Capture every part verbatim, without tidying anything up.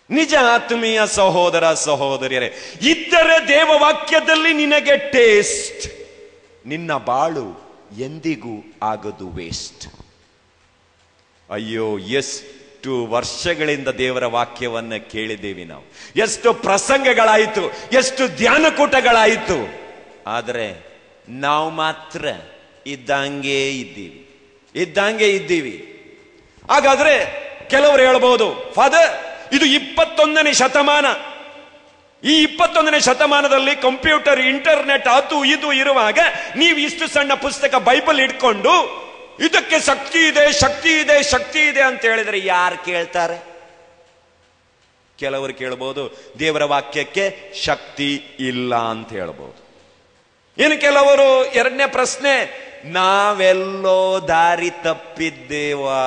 ನಿಜ ಆತ್ಮೀಯ ಸಹೋದರ ಸಹೋದರಿಯರೇ, ಇದ್ದರೆ ದೇವವಾಕ್ಯದಲ್ಲಿ ನಿನಗೆ ಟೇಸ್ಟ್, ನಿನ್ನ ಬಾಳು ಎಂದಿಗೂ ಆಗದು ವೇಸ್ಟ್. ಅಯ್ಯೋ, ಎಷ್ಟು ವರ್ಷಗಳಿಂದ ದೇವರ ವಾಕ್ಯವನ್ನ ಕೇಳಿದ್ದೀವಿ ನಾವು, ಎಷ್ಟು ಪ್ರಸಂಗಗಳಾಯಿತು, ಎಷ್ಟು ಧ್ಯಾನಕೂಟಗಳಾಯಿತು, ಆದರೆ ನಾವು ಮಾತ್ರ ಇದ್ದಂಗೆ ಇದ್ದೀವಿ ಇದ್ದಂಗೆ ಇದ್ದೀವಿ ಹಾಗಾದ್ರೆ ಕೆಲವರು ಹೇಳ್ಬೋದು, ಫಾದರ್ ಇದು ಇಪ್ಪತ್ತೊಂದನೇ ಶತಮಾನ, ಈ ಇಪ್ಪತ್ತೊಂದನೇ ಶತಮಾನದಲ್ಲಿ ಕಂಪ್ಯೂಟರ್, ಇಂಟರ್ನೆಟ್, ಅದು ಇದು ಇರುವಾಗ ನೀವು ಇಷ್ಟು ಸಣ್ಣ ಪುಸ್ತಕ ಬೈಬಲ್ ಇಟ್ಕೊಂಡು ಇದಕ್ಕೆ ಶಕ್ತಿ ಇದೆ ಶಕ್ತಿ ಇದೆ ಶಕ್ತಿ ಇದೆ ಅಂತ ಹೇಳಿದ್ರೆ ಯಾರು ಕೇಳ್ತಾರೆ? ಕೆಲವರು ಕೇಳಬಹುದು, ದೇವರ ವಾಕ್ಯಕ್ಕೆ ಶಕ್ತಿ ಇಲ್ಲ ಅಂತ ಹೇಳ್ಬಹುದು. ಇನ್ನು ಕೆಲವರು ಎರಡನೇ ಪ್ರಶ್ನೆ, ನಾವೆಲ್ಲೋ ದಾರಿ ತಪ್ಪಿದ್ದೇವಾ?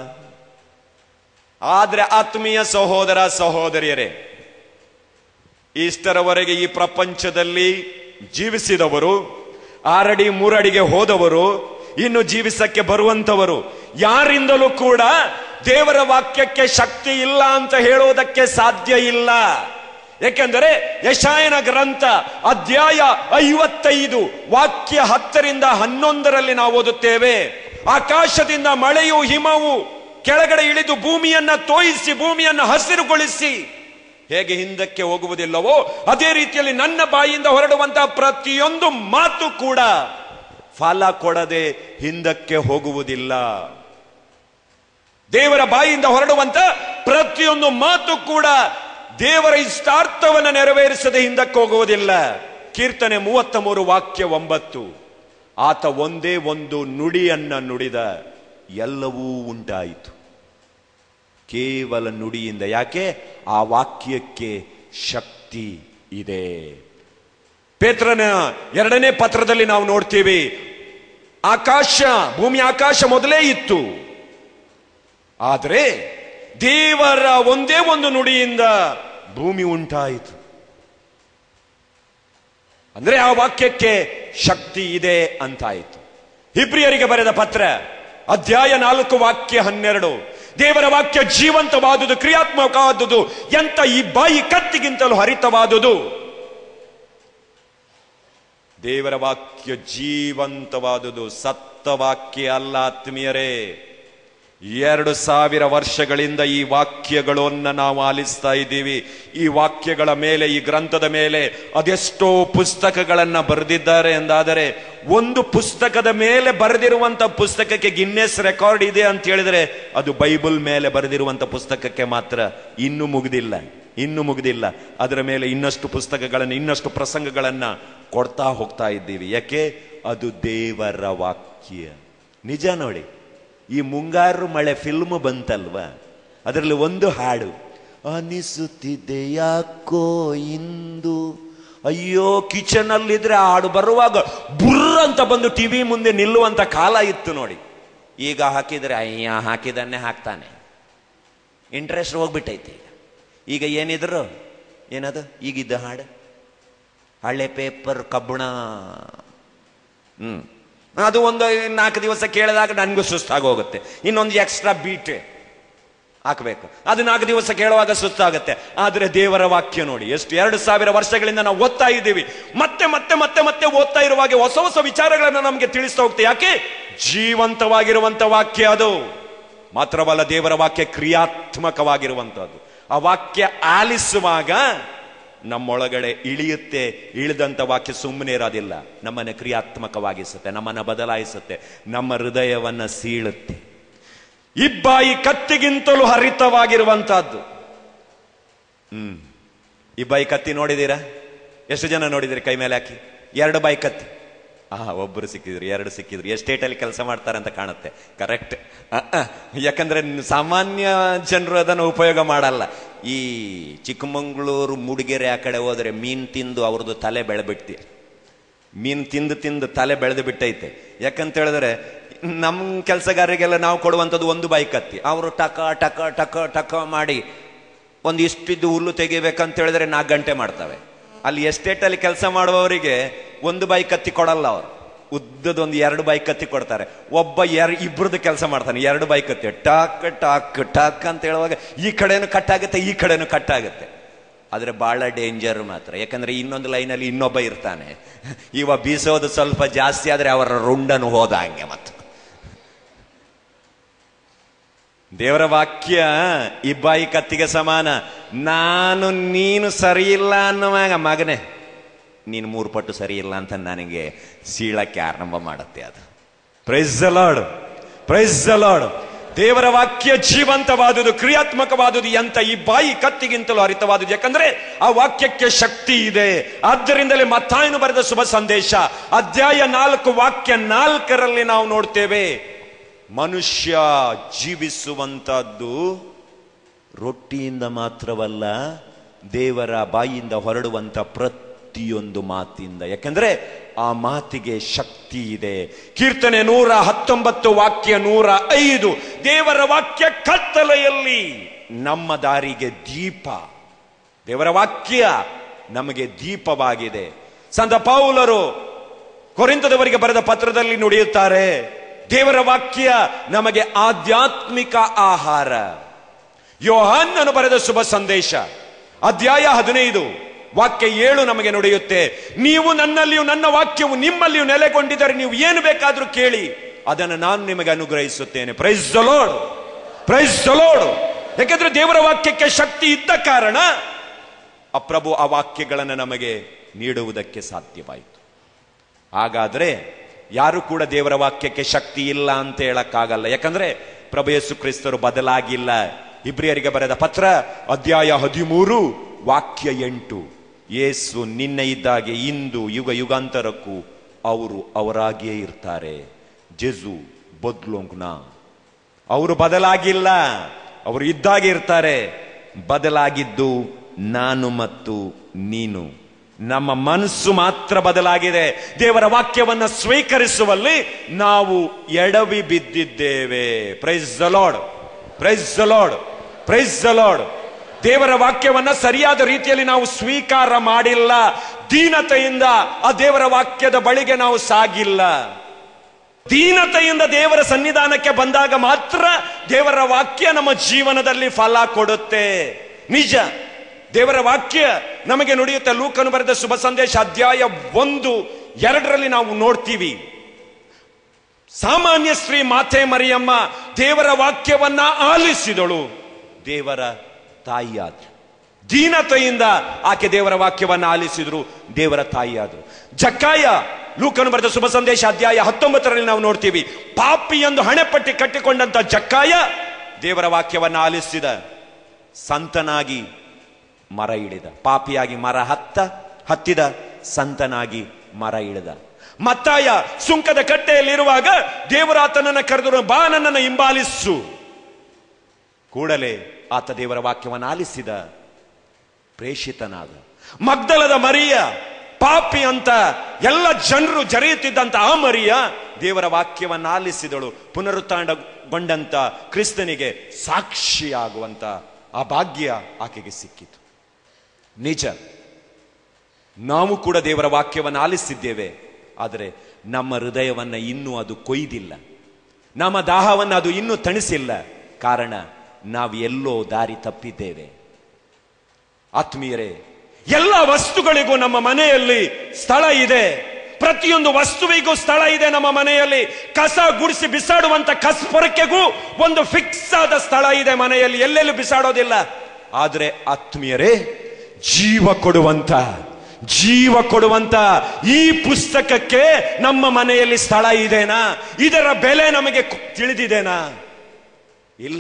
ಆದ್ರೆ ಆತ್ಮೀಯ ಸಹೋದರ ಸಹೋದರಿಯರೇ, ಇಷ್ಟರವರೆಗೆ ಈ ಪ್ರಪಂಚದಲ್ಲಿ ಜೀವಿಸಿದವರು, ಆರಡಿ ಮೂರಡಿಗೆ ಹೋದವರು, ಇನ್ನು ಜೀವಿಸಕ್ಕೆ ಬರುವಂತವರು ಯಾರಿಂದಲೂ ಕೂಡ ದೇವರ ವಾಕ್ಯಕ್ಕೆ ಶಕ್ತಿ ಇಲ್ಲ ಅಂತ ಹೇಳುವುದಕ್ಕೆ ಸಾಧ್ಯ ಇಲ್ಲ. ಏಕೆಂದರೆ ಯೆಶಾಯನ ಗ್ರಂಥ ಅಧ್ಯಾಯ ಐವತ್ತೈದು ವಾಕ್ಯ ಹತ್ತರಿಂದ ಹನ್ನೊಂದರಲ್ಲಿ ನಾವು ಓದುತ್ತೇವೆ, ಆಕಾಶದಿಂದ ಮಳೆಯು ಹಿಮವು ಕೆಳಗಡೆ ಇಳಿದು ಭೂಮಿಯನ್ನ ತೋಯಿಸಿ ಭೂಮಿಯನ್ನು ಹಸಿರುಗೊಳಿಸಿ ಹೇಗೆ ಹಿಂದಕ್ಕೆ ಹೋಗುವುದಿಲ್ಲವೋ ಅದೇ ರೀತಿಯಲ್ಲಿ ನನ್ನ ಬಾಯಿಯಿಂದ ಹೊರಡುವಂತಹ ಪ್ರತಿಯೊಂದು ಮಾತು ಕೂಡ ಫಲ ಕೊಡದೆ ಹಿಂದಕ್ಕೆ ಹೋಗುವುದಿಲ್ಲ. ದೇವರ ಬಾಯಿಯಿಂದ ಹೊರಡುವಂತ ಪ್ರತಿಯೊಂದು ಮಾತು ಕೂಡ ದೇವರ ಇಷ್ಟಾರ್ಥವನ್ನು ನೆರವೇರಿಸದೆ ಹಿಂದಕ್ಕೆ ಹೋಗುವುದಿಲ್ಲ. ಕೀರ್ತನೆ ಮೂವತ್ತ ಮೂರು ವಾಕ್ಯ ಒಂಬತ್ತು, ಆತ ಒಂದೇ ಒಂದು ನುಡಿಯನ್ನ ನುಡಿದ ಎಲ್ಲವೂ ಉಂಟಾಯಿತು. ಕೇವಲ ನುಡಿಯಿಂದ. ಯಾಕೆ? ಆ ವಾಕ್ಯಕ್ಕೆ ಶಕ್ತಿ ಇದೆ. ಪೇತ್ರನ ಎರಡನೇ ಪತ್ರದಲ್ಲಿ ನಾವು ನೋಡ್ತೀವಿ, ಆಕಾಶ, ಭೂಮಿ ಆಕಾಶ ಮೊದಲೇ ಇತ್ತು, ಆದರೆ ದೇವರ ಒಂದೇ ಒಂದು ನುಡಿಯಿಂದ ಭೂಮಿ ಉಂಟಾಯಿತು. ಅಂದ್ರೆ ಆ ವಾಕ್ಯಕ್ಕೆ ಶಕ್ತಿ ಇದೆ ಅಂತಾಯಿತು. ಇಬ್ರಿಯರಿಗೆ ಬರೆದ ಪತ್ರ ಅಧ್ಯಾಯ ನಾಲ್ಕು ವಾಕ್ಯ ಹನ್ನೆರಡು, ದೇವರ ವಾಕ್ಯ ಜೀವಂತವಾದುದು, ಕ್ರಿಯಾತ್ಮಕವಾದುದು, ಎಂತ ಈ ಬಾಯಿ ಕತ್ತಿಗಿಂತಲೂ ಹರಿತವಾದುದು. ದೇವರ ವಾಕ್ಯ ಜೀವಂತವಾದುದು, ಸತ್ತ ವಾಕ್ಯ ಅಲ್ಲ ಆತ್ಮೀಯರೇ. ಎರಡು ಸಾವಿರ ವರ್ಷಗಳಿಂದ ಈ ವಾಕ್ಯಗಳನ್ನ ನಾವು ಆಲಿಸ್ತಾ ಇದ್ದೀವಿ. ಈ ವಾಕ್ಯಗಳ ಮೇಲೆ, ಈ ಗ್ರಂಥದ ಮೇಲೆ ಅದೆಷ್ಟೋ ಪುಸ್ತಕಗಳನ್ನ ಬರೆದಿದ್ದಾರೆ ಎಂದಾದರೆ, ಒಂದು ಪುಸ್ತಕದ ಮೇಲೆ ಬರೆದಿರುವಂತ ಪುಸ್ತಕಕ್ಕೆ ಗಿನ್ನೆಸ್ ರೆಕಾರ್ಡ್ ಇದೆ ಅಂತ ಹೇಳಿದ್ರೆ ಅದು ಬೈಬಲ್ ಮೇಲೆ ಬರೆದಿರುವಂತ ಪುಸ್ತಕಕ್ಕೆ ಮಾತ್ರ. ಇನ್ನೂ ಮುಗಿದಿಲ್ಲ, ಇನ್ನೂ ಮುಗಿದಿಲ್ಲ. ಅದರ ಮೇಲೆ ಇನ್ನಷ್ಟು ಪುಸ್ತಕಗಳನ್ನು, ಇನ್ನಷ್ಟು ಪ್ರಸಂಗಗಳನ್ನ ಕೊಡ್ತಾ ಹೋಗ್ತಾ ಇದ್ದೀವಿ. ಯಾಕೆ? ಅದು ದೇವರ ವಾಕ್ಯ. ನಿಜ ನೋಡಿ, ಈ ಮುಂಗಾರು ಮಳೆ ಫಿಲ್ಮ್ ಬಂತಲ್ವಾ, ಅದರಲ್ಲಿ ಒಂದು ಹಾಡು, ಅನಿಸುತ್ತಿದೆ ಯಾಕೋ ಇಂದು, ಅಯ್ಯೋ ಕಿಚನ್ ಅಲ್ಲಿದ್ರೆ ಹಾಡು ಬರುವಾಗ ಬುರ್ರ ಅಂತ ಬಂದು ಟಿವಿ ಮುಂದೆ ನಿಲ್ಲುವಂತ ಕಾಲ ಇತ್ತು ನೋಡಿ. ಈಗ ಹಾಕಿದ್ರೆ ಅಯ್ಯ ಹಾಕಿದನ್ನೇ ಹಾಕ್ತಾನೆ, ಇಂಟ್ರೆಸ್ಟ್ ಹೋಗ್ಬಿಟ್ಟೈತೆ. ಈಗ ಈಗ ಏನಿದ್ರು ಏನದು ಈಗಿದ್ದ ಹಾಡು, ಹಳೆ ಪೇಪರ್ ಕಬ್ಬಣ, ಹ್ಮ್ ಅದು ಒಂದು ನಾಲ್ಕು ದಿವಸ ಕೇಳಿದಾಗ ನನಗೂ ಸುಸ್ತಾಗಿ ಹೋಗುತ್ತೆ. ಇನ್ನೊಂದು ಎಕ್ಸ್ಟ್ರಾ ಬೀಟ್ ಹಾಕಬೇಕು, ಅದು ನಾಲ್ಕು ದಿವಸ ಕೇಳುವಾಗ ಸುಸ್ತಾಗುತ್ತೆ. ಆದ್ರೆ ದೇವರ ವಾಕ್ಯ ನೋಡಿ, ಎಷ್ಟು ಎರಡು ಸಾವಿರ ವರ್ಷಗಳಿಂದ ನಾವು ಓದ್ತಾ ಇದ್ದೀವಿ. ಮತ್ತೆ ಮತ್ತೆ ಮತ್ತೆ ಮತ್ತೆ ಓದ್ತಾ ಇರುವಾಗ ಹೊಸ ಹೊಸ ವಿಚಾರಗಳನ್ನ ನಮಗೆ ತಿಳಿಸ್ತಾ ಹೋಗ್ತೇವೆ. ಯಾಕೆ? ಜೀವಂತವಾಗಿರುವಂತ ವಾಕ್ಯ ಅದು. ಮಾತ್ರವಲ್ಲ, ದೇವರ ವಾಕ್ಯ ಕ್ರಿಯಾತ್ಮಕವಾಗಿರುವಂತಹದ್ದು. ಆ ವಾಕ್ಯ ಆಲಿಸುವಾಗ ನಮ್ಮೊಳಗಡೆ ಇಳಿಯುತ್ತೆ. ಇಳಿದಂತ ವಾಕ್ಯ ಸುಮ್ಮನೆ ಇರೋದಿಲ್ಲ, ನಮ್ಮನ್ನ ಕ್ರಿಯಾತ್ಮಕವಾಗಿಸುತ್ತೆ, ನಮ್ಮನ್ನ ಬದಲಾಯಿಸುತ್ತೆ, ನಮ್ಮ ಹೃದಯವನ್ನ ಸೀಳುತ್ತೆ. ಇಬ್ಬಾಯಿ ಕತ್ತಿಗಿಂತಲೂ ಹರಿತವಾಗಿರುವಂತಹದ್ದು. ಹ್ಮ್ ಇಬ್ಬಾಯಿ ಕತ್ತಿ ನೋಡಿದೀರಾ? ಎಷ್ಟು ಜನ ನೋಡಿದಿರಿ? ಕೈ ಮೇಲೆ ಹಾಕಿ. ಎರಡು ಬಾಯಿ ಕತ್ತಿ. ಆ ಒಬ್ಬರು ಸಿಕ್ಕಿದ್ರು, ಎರಡು ಸಿಕ್ಕಿದ್ರು. ಎಸ್ಟೇಟಲ್ಲಿ ಕೆಲಸ ಮಾಡ್ತಾರೆ ಅಂತ ಕಾಣುತ್ತೆ. ಕರೆಕ್ಟ್. ಯಾಕಂದ್ರೆ ಸಾಮಾನ್ಯ ಜನರು ಅದನ್ನು ಉಪಯೋಗ ಮಾಡಲ್ಲ. ಈ ಚಿಕ್ಕಮಂಗ್ಳೂರು, ಮೂಡಿಗೆರೆ ಆ ಕಡೆ ಹೋದ್ರೆ ಮೀನ್ ತಿಂದು ಅವ್ರದ್ದು ತಲೆ ಬೆಳೆಬಿಡ್ತಿ. ಮೀನ್ ತಿಂದು ತಿಂದು ತಲೆ ಬೆಳೆದು ಬಿಟ್ಟೈತೆ. ಯಾಕಂತ ಹೇಳಿದ್ರೆ ನಮ್ಮ ಕೆಲಸಗಾರರಿಗೆಲ್ಲ ನಾವು ಕೊಡುವಂಥದ್ದು ಒಂದು ಬಾಯಿ ಕತ್ತಿ. ಅವರು ಟಕ ಟಕ ಟಕ ಟಕ ಮಾಡಿ ಒಂದು ಇಷ್ಟಿದ್ದು ಹುಲ್ಲು ತೆಗಿಬೇಕಂತ ಹೇಳಿದ್ರೆ ನಾಲ್ಕು ಗಂಟೆ ಮಾಡ್ತವೆ. ಅಲ್ಲಿ ಎಸ್ಟೇಟಲ್ಲಿ ಕೆಲಸ ಮಾಡುವವರಿಗೆ ಒಂದು ಬಾಯಿ ಕತ್ತಿ ಕೊಡಲ್ಲ ಅವರು. ಉದ್ದದೊಂದು ಎರಡು ಬಾಯಿ ಕತ್ತಿ ಕೊಡ್ತಾರೆ. ಒಬ್ಬ ಎರ್ ಇಬ್ಬರದ್ದು ಕೆಲಸ ಮಾಡ್ತಾನೆ, ಎರಡು ಬಾಯಿ ಕತ್ತಿ ಟಾಕ್ ಟಾಕ್ ಟಾಕ್ ಅಂತ ಹೇಳುವಾಗ ಈ ಕಡೆನೂ ಕಟ್ಟಾಗುತ್ತೆ, ಈ ಕಡೆನೂ ಕಟ್ಟಾಗುತ್ತೆ. ಆದರೆ ಬಹಳ ಡೇಂಜರ್ ಮಾತ್ರ, ಯಾಕಂದ್ರೆ ಇನ್ನೊಂದು ಲೈನಲ್ಲಿ ಇನ್ನೊಬ್ಬ ಇರ್ತಾನೆ. ಇವ ಬೀಸೋದು ಸ್ವಲ್ಪ ಜಾಸ್ತಿ ಆದ್ರೆ ಅವರ ರುಂಡನು ಹೋದ ಹಂಗೆ. ಮತ್ತು ದೇವರ ವಾಕ್ಯ ಇಬ್ಬಾಯಿ ಕತ್ತಿಗೆ ಸಮಾನ. ನಾನು ನೀನು ಸರಿ ಇಲ್ಲ ಅನ್ನುವಾಗ ಮಗನೇ ನೀನು ಮೂರು ಪಟ್ಟು ಸರಿ ಇಲ್ಲ ಅಂತ ನನಗೆ ಸೀಳಕ್ಕೆ ಆರಂಭ ಮಾಡುತ್ತೆ. ಅದು praise the lord, praise the lord. ದೇವರ ವಾಕ್ಯ ಜೀವಂತವಾದುದು, ಕ್ರಿಯಾತ್ಮಕವಾದುದು, ಎಂತ ಈ ಬಾಯಿ ಕತ್ತಿಗಿಂತಲೂ ಹರಿತವಾದುದು. ಯಾಕಂದ್ರೆ ಆ ವಾಕ್ಯಕ್ಕೆ ಶಕ್ತಿ ಇದೆ. ಆದ್ದರಿಂದಲೇ ಮತ್ತಾಯನು ಬರೆದ ಶುಭ ಸಂದೇಶ ಅಧ್ಯಾಯ ನಾಲ್ಕು ವಾಕ್ಯ ನಾಲ್ಕರಲ್ಲಿ ನಾವು ನೋಡ್ತೇವೆ, ಮನುಷ್ಯ ಜೀವಿಸುವಂತಹದ್ದು ರೊಟ್ಟಿಯಿಂದ ಮಾತ್ರವಲ್ಲ, ದೇವರ ಬಾಯಿಯಿಂದ ಹೊರಡುವಂತ ಪ್ರತಿಯೊಂದು ಮಾತಿಂದ. ಯಾಕಂದ್ರೆ ಆ ಮಾತಿಗೆ ಶಕ್ತಿ ಇದೆ. ಕೀರ್ತನೆ ನೂರ ಹತ್ತೊಂಬತ್ತು ವಾಕ್ಯ ನೂರ ಐದು, ದೇವರ ವಾಕ್ಯ ಕತ್ತಲೆಯಲ್ಲಿ ನಮ್ಮ ದಾರಿಗೆ ದೀಪ. ದೇವರ ವಾಕ್ಯ ನಮಗೆ ದೀಪವಾಗಿದೆ. ಸಂತ ಪೌಲರು ಕೊರಿಂಥದವರಿಗೆ ಬರೆದ ಪತ್ರದಲ್ಲಿ ನುಡಿಯುತ್ತಾರೆ, ದೇವರ ವಾಕ್ಯ ನಮಗೆ ಆಧ್ಯಾತ್ಮಿಕ ಆಹಾರ. ಯೋಹಾನನು ಬರೆದ ಶುಭ ಸಂದೇಶ ಅಧ್ಯಾಯ ಹದಿನೈದು ವಾಕ್ಯ ಏಳು ನಮಗೆ ನುಡಿಯುತ್ತೆ, ನೀವು ನನ್ನಲ್ಲಿಯೂ ನನ್ನ ವಾಕ್ಯವು ನಿಮ್ಮಲ್ಲಿಯೂ ನೆಲೆಗೊಂಡಿದ್ದರೆ ನೀವು ಏನು ಬೇಕಾದ್ರೂ ಕೇಳಿ, ಅದನ್ನು ನಾನು ನಿಮಗೆ ಅನುಗ್ರಹಿಸುತ್ತೇನೆ. Praise the lord, praise the lord. ಯಾಕಂದ್ರೆ ದೇವರ ವಾಕ್ಯಕ್ಕೆ ಶಕ್ತಿ ಇದ್ದ ಕಾರಣ ಆ ಪ್ರಭು ಆ ವಾಕ್ಯಗಳನ್ನು ನಮಗೆ ನೀಡುವುದಕ್ಕೆ ಸಾಧ್ಯವಾಯಿತು. ಹಾಗಾದ್ರೆ ಯಾರು ಕೂಡ ದೇವರ ವಾಕ್ಯಕ್ಕೆ ಶಕ್ತಿ ಇಲ್ಲ ಅಂತ ಹೇಳಕ್ಕಾಗಲ್ಲ. ಯಾಕಂದ್ರೆ ಪ್ರಭು ಯೇಸು ಕ್ರಿಸ್ತರು ಬದಲಾಗಿಲ್ಲ. ಇಬ್ರಿಯರಿಗೆ ಬರೆದ ಪತ್ರ ಅಧ್ಯಾಯ ಹದಿಮೂರು ವಾಕ್ಯ ಎಂಟು, ಯೇಸು ನಿನ್ನೆ ಇದ್ದಾಗೆ ಇಂದು ಯುಗ ಯುಗಾಂತರಕ್ಕೂ ಅವರು ಅವರಾಗಿಯೇ ಇರ್ತಾರೆ. ಜೆಸು ಬದ್ಲೋಂಗ್ನ, ಅವರು ಬದಲಾಗಿಲ್ಲ, ಅವರು ಇದ್ದಾಗೆ ಇರ್ತಾರೆ. ಬದಲಾಗಿದ್ದು ನಾನು ಮತ್ತು ನೀನು, ನಮ್ಮ ಮನಸ್ಸು ಮಾತ್ರ ಬದಲಾಗಿದೆ. ದೇವರ ವಾಕ್ಯವನ್ನ ಸ್ವೀಕರಿಸುವಲ್ಲಿ ನಾವು ಎಡವಿ ಬಿದ್ದಿದ್ದೇವೆ. Praise the lord, praise the lord, praise the lord. ದೇವರ ವಾಕ್ಯವನ್ನ ಸರಿಯಾದ ರೀತಿಯಲ್ಲಿ ನಾವು ಸ್ವೀಕಾರ ಮಾಡಿಲ್ಲ. ದೀನತೆಯಿಂದ ಆ ದೇವರ ವಾಕ್ಯದ ಬಳಿಗೆ ನಾವು ಸಾಗಿಲ್ಲ. ದೀನತೆಯಿಂದ ದೇವರ ಸನ್ನಿಧಾನಕ್ಕೆ ಬಂದಾಗ ಮಾತ್ರ ದೇವರ ವಾಕ್ಯ ನಮ್ಮ ಜೀವನದಲ್ಲಿ ಫಲ ಕೊಡುತ್ತೆ. ನಿಜ, ದೇವರ ವಾಕ್ಯ ನಮಗೆ ನುಡಿಯುತ್ತೆ. ಲೂಕನು ಬರೆದ ಶುಭ ಸಂದೇಶ ಅಧ್ಯಾಯ ಒಂದು ಎರಡರಲ್ಲಿ ನಾವು ನೋಡ್ತೀವಿ, ಸಾಮಾನ್ಯ ಸ್ತ್ರೀ ಮಾತೆ ಮರಿಯಮ್ಮ ದೇವರ ವಾಕ್ಯವನ್ನ ಆಲಿಸಿದಳು, ದೇವರ ತಾಯಿಯಾದ್ರು. ದೀನತೆಯಿಂದ ಆಕೆ ದೇವರ ವಾಕ್ಯವನ್ನ ಆಲಿಸಿದ್ರು, ದೇವರ ತಾಯಿಯಾದ್ರು. ಜಕ್ಕಾಯ ಲೂಕನು ಬರೆದ ಶುಭ ಸಂದೇಶ ಅಧ್ಯಾಯ ಹತ್ತೊಂಬತ್ತರಲ್ಲಿ ನಾವು ನೋಡ್ತೀವಿ, ಪಾಪಿ ಎಂದು ಹಣೆಪಟ್ಟಿ ಕಟ್ಟಿಕೊಂಡಂತ ಜಕ್ಕಾಯ ದೇವರ ವಾಕ್ಯವನ್ನ ಆಲಿಸಿದ, ಸಂತನಾಗಿ ಮರ ಇಳಿದ. ಪಾಪಿಯಾಗಿ ಮರ ಹತ್ತ ಹತ್ತಿದ, ಸಂತನಾಗಿ ಮರ ಇಳಿದ. ಮತ್ತಾಯ ಸುಂಕದ ಕಟ್ಟೆಯಲ್ಲಿರುವಾಗ ದೇವರ ಆತನನ್ನ ಕರೆದರು, ಬಾ ನನ್ನನ್ನು ಹಿಂಬಾಲಿಸು. ಕೂಡಲೇ ಆತ ದೇವರ ವಾಕ್ಯವನ್ನು ಆಲಿಸಿದ, ಪ್ರೇಷಿತನಾದ. ಮಗ್ದಲದ ಮರಿಯ, ಪಾಪಿ ಅಂತ ಎಲ್ಲ ಜನರು ಜರೆಯುತ್ತಿದ್ದಂತ ಆ ಮರಿಯ ದೇವರ ವಾಕ್ಯವನ್ನು ಆಲಿಸಿದಳು. ಪುನರುತ್ಥಾನಗೊಂಡಂತ ಕ್ರಿಸ್ತನಿಗೆ ಸಾಕ್ಷಿಯಾಗುವಂತ ಆ ಭಾಗ್ಯ ಆಕೆಗೆ ಸಿಕ್ಕಿತು. ನಿಜ, ನಾವು ಕೂಡ ದೇವರ ವಾಕ್ಯವನ್ನು ಆಲಿಸಿದ್ದೇವೆ, ಆದರೆ ನಮ್ಮ ಹೃದಯವನ್ನ ಇನ್ನೂ ಅದು ಕೊಯ್ದಿಲ್ಲ, ನಮ್ಮ ದಾಹವನ್ನು ಅದು ಇನ್ನೂ ತಣಿಸಿಲ್ಲ. ಕಾರಣ ನಾವು ಎಲ್ಲೋ ದಾರಿ ತಪ್ಪಿದ್ದೇವೆ. ಆತ್ಮೀಯರೇ, ಎಲ್ಲ ವಸ್ತುಗಳಿಗೂ ನಮ್ಮ ಮನೆಯಲ್ಲಿ ಸ್ಥಳ ಇದೆ. ಪ್ರತಿಯೊಂದು ವಸ್ತುವಿಗೂ ಸ್ಥಳ ಇದೆ ನಮ್ಮ ಮನೆಯಲ್ಲಿ. ಕಸ ಗುಡಿಸಿ ಬಿಸಾಡುವಂತ ಕಸಪೊರಕೆಗೂ ಒಂದು ಫಿಕ್ಸ್ ಆದ ಸ್ಥಳ ಇದೆ ಮನೆಯಲ್ಲಿ, ಎಲ್ಲೆಲ್ಲೂ ಬಿಸಾಡೋದಿಲ್ಲ. ಆದ್ರೆ ಆತ್ಮೀಯರೇ, ಜೀವ ಕೊಡುವಂತ ಜೀವ ಕೊಡುವಂತ ಈ ಪುಸ್ತಕಕ್ಕೆ ನಮ್ಮ ಮನೆಯಲ್ಲಿ ಸ್ಥಳ ಇದೆನಾ? ಇದರ ಬೆಲೆ ನಮಗೆ ತಿಳಿದಿದೆನಾ? ಇಲ್ಲ.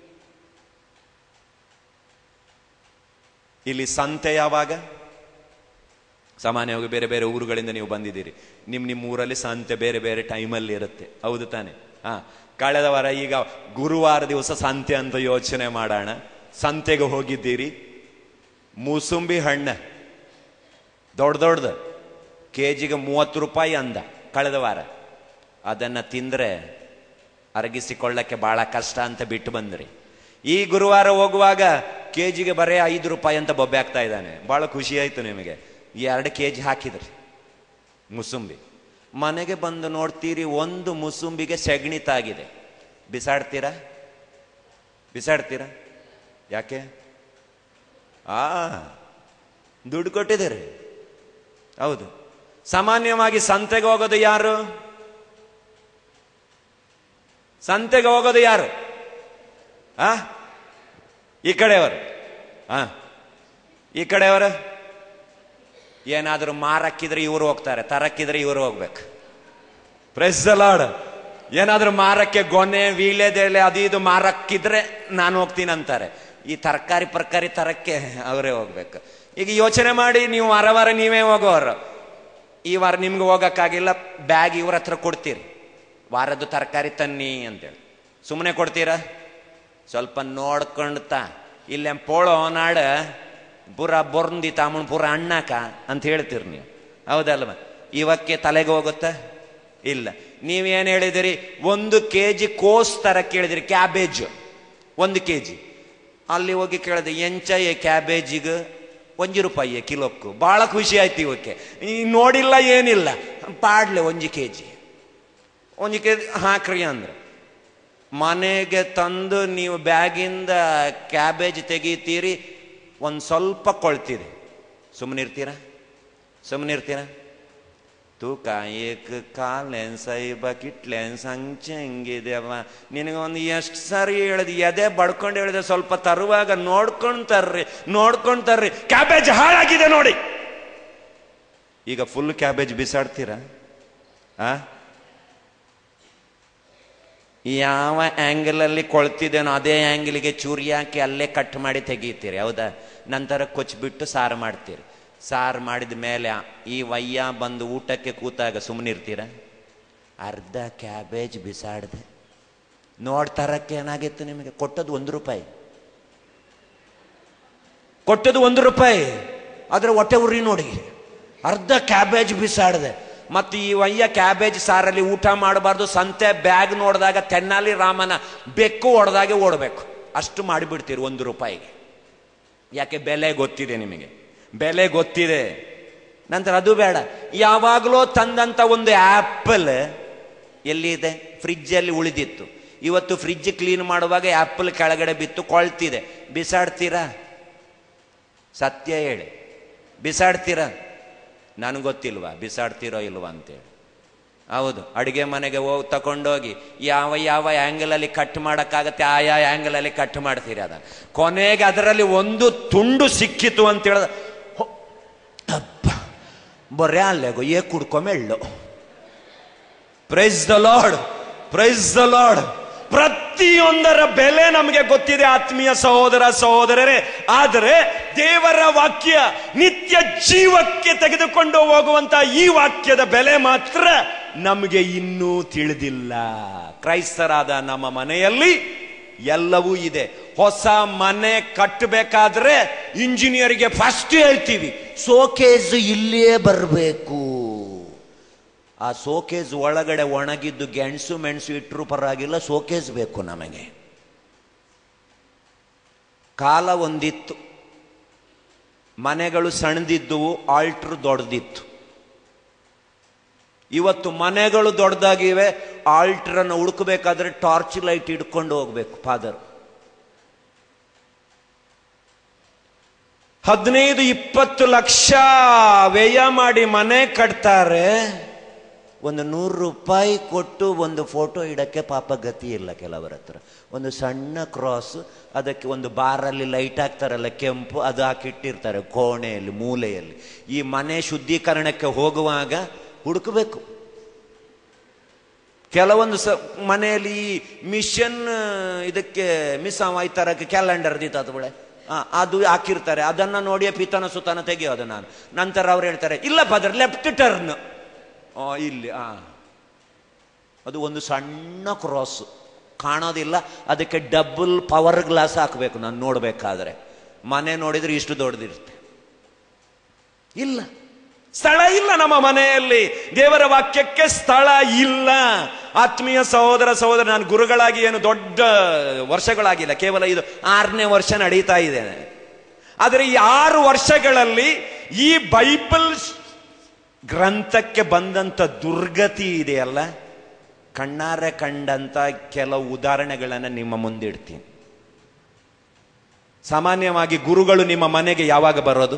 ಇಲ್ಲಿ ಸಂತೆ ಯಾವಾಗ? ಸಾಮಾನ್ಯವಾಗಿ ಬೇರೆ ಬೇರೆ ಊರುಗಳಿಂದ ನೀವು ಬಂದಿದ್ದೀರಿ, ನಿಮ್ ನಿಮ್ಮ ಊರಲ್ಲಿ ಸಂತೆ ಬೇರೆ ಬೇರೆ ಟೈಮಲ್ಲಿ ಇರುತ್ತೆ, ಹೌದು ತಾನೆ? ಹಾ, ಕಳೆದ ವಾರ ಈಗ ಗುರುವಾರ ದಿವಸ ಸಂತೆ ಅಂತ ಯೋಚನೆ ಮಾಡೋಣ. ಸಂತೆಗೆ ಹೋಗಿದ್ದೀರಿ, ಮೂಸುಂಬಿ ಹಣ್ಣು ದೊಡ್ಡ ದೊಡ್ಡದು ಕೆ ಜಿಗೆ ಮೂವತ್ತು ರೂಪಾಯಿ ಅಂದ ಕಳೆದ ವಾರ. ಅದನ್ನ ತಿಂದ್ರೆ ಅರಗಿಸಿಕೊಳ್ಳಕ್ಕೆ ಬಹಳ ಕಷ್ಟ ಅಂತ ಬಿಟ್ಟು ಬಂದ್ರಿ. ಈ ಗುರುವಾರ ಹೋಗುವಾಗ ಕೆ ಜಿಗೆ ಬರೇ ಐದು ರೂಪಾಯಿ ಅಂತ ಬೊಬ್ಬೆ ಆಗ್ತಾ ಇದ್ದಾನೆ. ಬಹಳ ಖುಷಿ ಆಯ್ತು ನಿಮಗೆ. ಎರಡು ಕೆ ಜಿ ಹಾಕಿದ್ರಿ ಮುಸುಂಬಿ. ಮನೆಗೆ ಬಂದು ನೋಡ್ತೀರಿ ಒಂದು ಮುಸುಂಬಿಗೆ ಸೆಗಣಿ ತಾಗಿದೆ, ಬಿಸಾಡ್ತೀರಾ? ಬಿಸಾಡ್ತೀರಾ? ಯಾಕೆ? ಆ ದುಡ್ಡು ಕೊಟ್ಟಿದ್ದೀರಿ. ಹೌದು. ಸಾಮಾನ್ಯವಾಗಿ ಸಂತೆಗೆ ಹೋಗೋದು ಯಾರು? ಸಂತೆಗೆ ಹೋಗೋದು ಯಾರು? ಆ ಈ ಕಡೆಯವರು. ಆ ಈ ಕಡೆಯವರು ಏನಾದರೂ ಮಾರಕ್ಕಿದ್ರೆ ಇವರು ಹೋಗ್ತಾರೆ, ತರಕ್ಕಿದ್ರೆ ಇವರು ಹೋಗ್ಬೇಕು. Praise the lord. ಏನಾದ್ರೂ ಮಾರಕ್ಕೆ ಗೊನೆ ವೀಳ್ಯದೆಲೆ ಅದು ಇದು ಮಾರಕ್ಕಿದ್ರೆ ನಾನು ಹೋಗ್ತೀನಿ ಅಂತಾರೆ. ಈ ತರಕಾರಿ ಪರ್ಕಾರಿ ತರಕ್ಕೆ ಅವರೇ ಹೋಗ್ಬೇಕು. ಈಗ ಯೋಚನೆ ಮಾಡಿ, ನೀವು ವಾರ ವಾರ ನೀವೇ ಹೋಗೋರು, ಈ ವಾರ ನಿಮ್ಗೆ ಹೋಗಕ್ಕಾಗಿಲ್ಲ, ಬ್ಯಾಗ್ ಇವ್ರ ಹತ್ರ ಕೊಡ್ತೀರಿ, ವಾರದ್ದು ತರಕಾರಿ ತನ್ನಿ ಅಂತೇಳಿ. ಸುಮ್ಮನೆ ಕೊಡ್ತೀರಾ? ಸ್ವಲ್ಪ ನೋಡ್ಕೊಂಡ್ತಾ ಇಲ್ಲೇ ಪೋಳೋ ನಾಡ ಪೂರ ಬೊರ್ಂದಿ ತಾಮನ್ ಪೂರ ಅಣ್ಣಾಕ ಅಂತ ಹೇಳ್ತೀರಿ ನೀವು, ಹೌದಲ್ವ? ಇವಕ್ಕೆ ತಲೆಗೆ ಹೋಗುತ್ತಾ? ಇಲ್ಲ. ನೀವೇನು ಹೇಳಿದಿರಿ? ಒಂದು ಕೆ ಜಿ ಕೋಸ್ ತರ ಕೇಳಿದಿರಿ, ಕ್ಯಾಬೇಜ್ ಒಂದು ಕೆ ಜಿ. ಅಲ್ಲಿ ಹೋಗಿ ಕೇಳಿದೆ, ಎಂಚಯ್ಯ ಕ್ಯಾಬೇಜಿಗೆ ಒಂಜಿ ರೂಪಾಯಿ ಕಿಲೋಕ್ಕೂ. ಭಾಳ ಖುಷಿ ಆಯ್ತು ಇವಕ್ಕೆ. ಈ ನೋಡಿಲ್ಲ ಏನಿಲ್ಲ, ಪಾಡ್ಲೆ ಒಂಜಿ ಕೆ ಜಿ ಒಂಜಿ ಕೆ ಜಿ ಹಾಕ್ರಿ ಅಂದ್ರೆ ಮನೆಗೆ ತಂದು ನೀವು ಬ್ಯಾಗಿಂದ ಕ್ಯಾಬೇಜ್ ತೆಗಿತೀರಿ, ಒಂದು ಸ್ವಲ್ಪ ಕೊಳ್ತೀರಿ. ಸುಮ್ಮನಿರ್ತೀರಾ? ಸುಮ್ಮನಿರ್ತೀರಾ? ತೂಕ ಏಕ ಕಾಲೇನ್ ಸೈಬ ಕಿಟ್ಲೇನ್ ಸಂಚೆ ಹೆಂಗಿದೆವ ನಿನಗೆ ಒಂದು ಎಷ್ಟು ಸಾರಿ ಹೇಳಿದೆ, ಎದೆ ಬಡ್ಕೊಂಡು ಹೇಳಿದೆ, ಸ್ವಲ್ಪ ತರುವಾಗ ನೋಡ್ಕೊಂಡು ತರ್ರಿ, ನೋಡ್ಕೊಂಡು ತರ್ರಿ, ಕ್ಯಾಬೇಜ್ ಹಾಳಾಗಿದೆ ನೋಡಿ. ಈಗ ಫುಲ್ ಕ್ಯಾಬೇಜ್ ಬಿಸಾಡ್ತೀರಾ? ಆ ಯಾವ ಆ್ಯಂಗಲಲ್ಲಿ ಕೊಳ್ತಿದ್ದೇನೋ ಅದೇ ಆ್ಯಂಗಲಿಗೆ ಚೂರಿ ಹಾಕಿ ಅಲ್ಲೇ ಕಟ್ ಮಾಡಿ ತೆಗೀತೀರಿ, ಹೌದಾ? ನಂತರ ಕೊಚ್ಚಿಬಿಟ್ಟು ಸಾರು ಮಾಡ್ತೀರಿ. ಸಾರು ಮಾಡಿದ ಮೇಲೆ ಈ ವಯ್ಯ ಬಂದು ಊಟಕ್ಕೆ ಕೂತಾಗ ಸುಮ್ಮನಿರ್ತೀರ? ಅರ್ಧ ಕ್ಯಾಬೇಜ್ ಬಿಸಾಡ್ದೆ ನೋಡ್ತಾರಕ್ಕೆ ಏನಾಗಿತ್ತು ನಿಮಗೆ? ಕೊಟ್ಟದ್ದು ಒಂದು ರೂಪಾಯಿ, ಕೊಟ್ಟದ್ದು ಒಂದು ರೂಪಾಯಿ, ಆದರೆ ಹೊಟ್ಟೆ ಉರಿ ನೋಡಿ, ಅರ್ಧ ಕ್ಯಾಬೇಜ್ ಬಿಸಾಡ್ದೆ. ಮತ್ತು ಈ ವಯ್ಯ ಕ್ಯಾಬೇಜ್ ಸಾರಲ್ಲಿ ಊಟ ಮಾಡಬಾರ್ದು, ಸಂತೆ ಬ್ಯಾಗ್ ನೋಡಿದಾಗ ತೆನ್ನಾಲಿ ರಾಮನ ಬೆಕ್ಕು ಹೊಡೆದಾಗೆ ಓಡಬೇಕು, ಅಷ್ಟು ಮಾಡಿಬಿಡ್ತೀರಿ ಒಂದು ರೂಪಾಯಿಗೆ. ಯಾಕೆ? ಬೆಲೆ ಗೊತ್ತಿದೆ ನಿಮಗೆ, ಬೆಲೆ ಗೊತ್ತಿದೆ. ನಂತರ ಅದು ಬೇಡ, ಯಾವಾಗಲೂ ತಂದಂಥ ಒಂದು ಆ್ಯಪಲ್ ಎಲ್ಲಿದೆ? ಫ್ರಿಜ್ಜಲ್ಲಿ ಉಳಿದಿತ್ತು. ಇವತ್ತು ಫ್ರಿಜ್ ಕ್ಲೀನ್ ಮಾಡುವಾಗ ಆ್ಯಪಲ್ ಕೆಳಗಡೆ ಬಿತ್ತು, ಕೊಳ್ತಿದೆ, ಬಿಸಾಡ್ತೀರಾ? ಸತ್ಯ ಹೇಳಿ, ಬಿಸಾಡ್ತೀರಾ? ನನಗೆ ಗೊತ್ತಿಲ್ವಾ ಬಿಸಾಡ್ತಿರೋ ಇಲ್ವಾ ಅಂತೇಳಿ. ಹೌದು, ಅಡುಗೆ ಮನೆಗೆ ಹೋಗಿ ತಗೊಂಡೋಗಿ ಯಾವ ಯಾವ ಆ್ಯಂಗಲಲ್ಲಿ ಕಟ್ ಮಾಡೋಕ್ಕಾಗತ್ತೆ ಆಯಾ ಆ್ಯಂಗಲಲ್ಲಿ ಕಟ್ ಮಾಡ್ತೀರಿ. ಅದ ಕೊನೆಗೆ ಅದರಲ್ಲಿ ಒಂದು ತುಂಡು ಸಿಕ್ಕಿತು ಅಂತ ಹೇಳಿದ, ಅಪ್ಪ ಬೊರ್ರೆ ಅಲ್ಲೆಗೋ ಏ ಕುಡ್ಕೊಮೆಳ್ಳು. Praise the lord, praise the lord. ಪ್ರತಿಯೊಂದರ ಬೆಲೆ ನಮಗೆ ಗೊತ್ತಿದೆ ಆತ್ಮೀಯ ಸಹೋದರ ಸಹೋದರರೇ. ಆದರೆ ದೇವರ ವಾಕ್ಯ ನಿತ್ಯ ಜೀವಕ್ಕೆ ತೆಗೆದುಕೊಂಡು ಹೋಗುವಂತ ಈ ವಾಕ್ಯದ ಬೆಲೆ ಮಾತ್ರ ನಮಗೆ ಇನ್ನೂ ತಿಳಿದಿಲ್ಲ. ಕ್ರೈಸ್ತರಾದ ನಮ್ಮ ಮನೆಯಲ್ಲಿ ಎಲ್ಲವೂ ಇದೆ. ಹೊಸ ಮನೆ ಕಟ್ಟಬೇಕಾದ್ರೆ ಇಂಜಿನಿಯರಿಗೆ ಫಸ್ಟ್ ಹೇಳ್ತೀವಿ, ಸೋಕೇಜ್ ಇಲ್ಲೇ ಬರಬೇಕು. ಆ ಸೋಕೇಜ್ ಒಳಗಡೆ ಒಣಗಿದ್ದು ಗೆಣಸು ಮೆಣಸು ಇಟ್ಟರು ಪರವಾಗಿಲ್ಲ, ಸೋಕೇಜ್ ಬೇಕು ನಮಗೆ. ಕಾಲ ಒಂದಿತ್ತು, ಮನೆಗಳು ಸಣ್ಣದಿದ್ದುವು, ಆಲ್ಟ್ರು ದೊಡ್ಡದಿತ್ತು. ಇವತ್ತು ಮನೆಗಳು ದೊಡ್ಡದಾಗಿವೆ, ಆಲ್ಟ್ರನ್ನು ಹುಡುಕಬೇಕಾದ್ರೆ ಟಾರ್ಚ್ ಲೈಟ್ ಹಿಡ್ಕೊಂಡು ಹೋಗ್ಬೇಕು ಫಾದರ್. ಹದಿನೈದು ಇಪ್ಪತ್ತು ಲಕ್ಷ ವ್ಯಯ ಮಾಡಿ ಮನೆ ಕಟ್ತಾರೆ, ಒಂದು ನೂರು ರೂಪಾಯಿ ಕೊಟ್ಟು ಒಂದು ಫೋಟೋ ಇಡಕ್ಕೆ ಪಾಪ ಗತಿ ಇಲ್ಲ ಕೆಲವರ ಹತ್ರ. ಒಂದು ಸಣ್ಣ ಕ್ರಾಸ್, ಅದಕ್ಕೆ ಒಂದು ಬಾರಲ್ಲಿ ಲೈಟ್ ಹಾಕ್ತಾರಲ್ಲ ಕೆಂಪು, ಅದು ಹಾಕಿಟ್ಟಿರ್ತಾರೆ ಕೋಣೆಯಲ್ಲಿ ಮೂಲೆಯಲ್ಲಿ. ಈ ಮನೆ ಶುದ್ಧೀಕರಣಕ್ಕೆ ಹೋಗುವಾಗ ಹುಡುಕಬೇಕು. ಕೆಲವೊಂದು ಸ ಮನೆಯಲ್ಲಿ ಮಿಷನ್ ಇದಕ್ಕೆ ಮಿಸ್ ಆಯ್ತಾರಕ್ಕೆ ಕ್ಯಾಲೆಂಡರ್ ದಿತ್ತು ಬಿಳೆ, ಅದು ಹಾಕಿರ್ತಾರೆ. ಅದನ್ನ ನೋಡಿಯೇ ಪಿತನ ಸುತನ ತೆಗೆಯೋದು ನಾನು. ನಂತರ ಅವ್ರು ಹೇಳ್ತಾರೆ, ಇಲ್ಲ ಫಾದರ್ ಲೆಫ್ಟ್ ಟರ್ನ್ ಇಲ್ಲಿ. ಆ ಅದು ಒಂದು ಸಣ್ಣ ಕ್ರಾಸ್ ಕಾಣೋದಿಲ್ಲ, ಅದಕ್ಕೆ ಡಬಲ್ ಪವರ್ ಗ್ಲಾಸ್ ಹಾಕಬೇಕು ನಾನು ನೋಡ್ಬೇಕಾದ್ರೆ. ಮನೆ ನೋಡಿದ್ರೆ ಇಷ್ಟು ದೊಡ್ಡದಿರುತ್ತೆ. ಇಲ್ಲ, ಸ್ಥಳ ಇಲ್ಲ ನಮ್ಮ ಮನೆಯಲ್ಲಿ, ದೇವರ ವಾಕ್ಯಕ್ಕೆ ಸ್ಥಳ ಇಲ್ಲ. ಆತ್ಮೀಯ ಸಹೋದರ ಸಹೋದರ, ನಾನು ಗುರುಗಳಾಗಿ ಏನು ದೊಡ್ಡ ವರ್ಷಗಳಾಗಿಲ್ಲ, ಕೇವಲ ಇದು ಆರನೇ ವರ್ಷ ನಡೀತಾ ಇದೆ. ಆದರೆ ಈ ಆರು ವರ್ಷಗಳಲ್ಲಿ ಈ ಬೈಬಲ್ ಗ್ರಂಥಕ್ಕೆ ಬಂದಂತ ದುರ್ಗತಿ ಇದೆಯಲ್ಲ, ಕಣ್ಣಾರೆ ಕಂಡಂತ ಕೆಲವು ಉದಾಹರಣೆಗಳನ್ನು ನಿಮ್ಮ ಮುಂದಿಡ್ತೀನಿ. ಸಾಮಾನ್ಯವಾಗಿ ಗುರುಗಳು ನಿಮ್ಮ ಮನೆಗೆ ಯಾವಾಗ ಬರೋದು?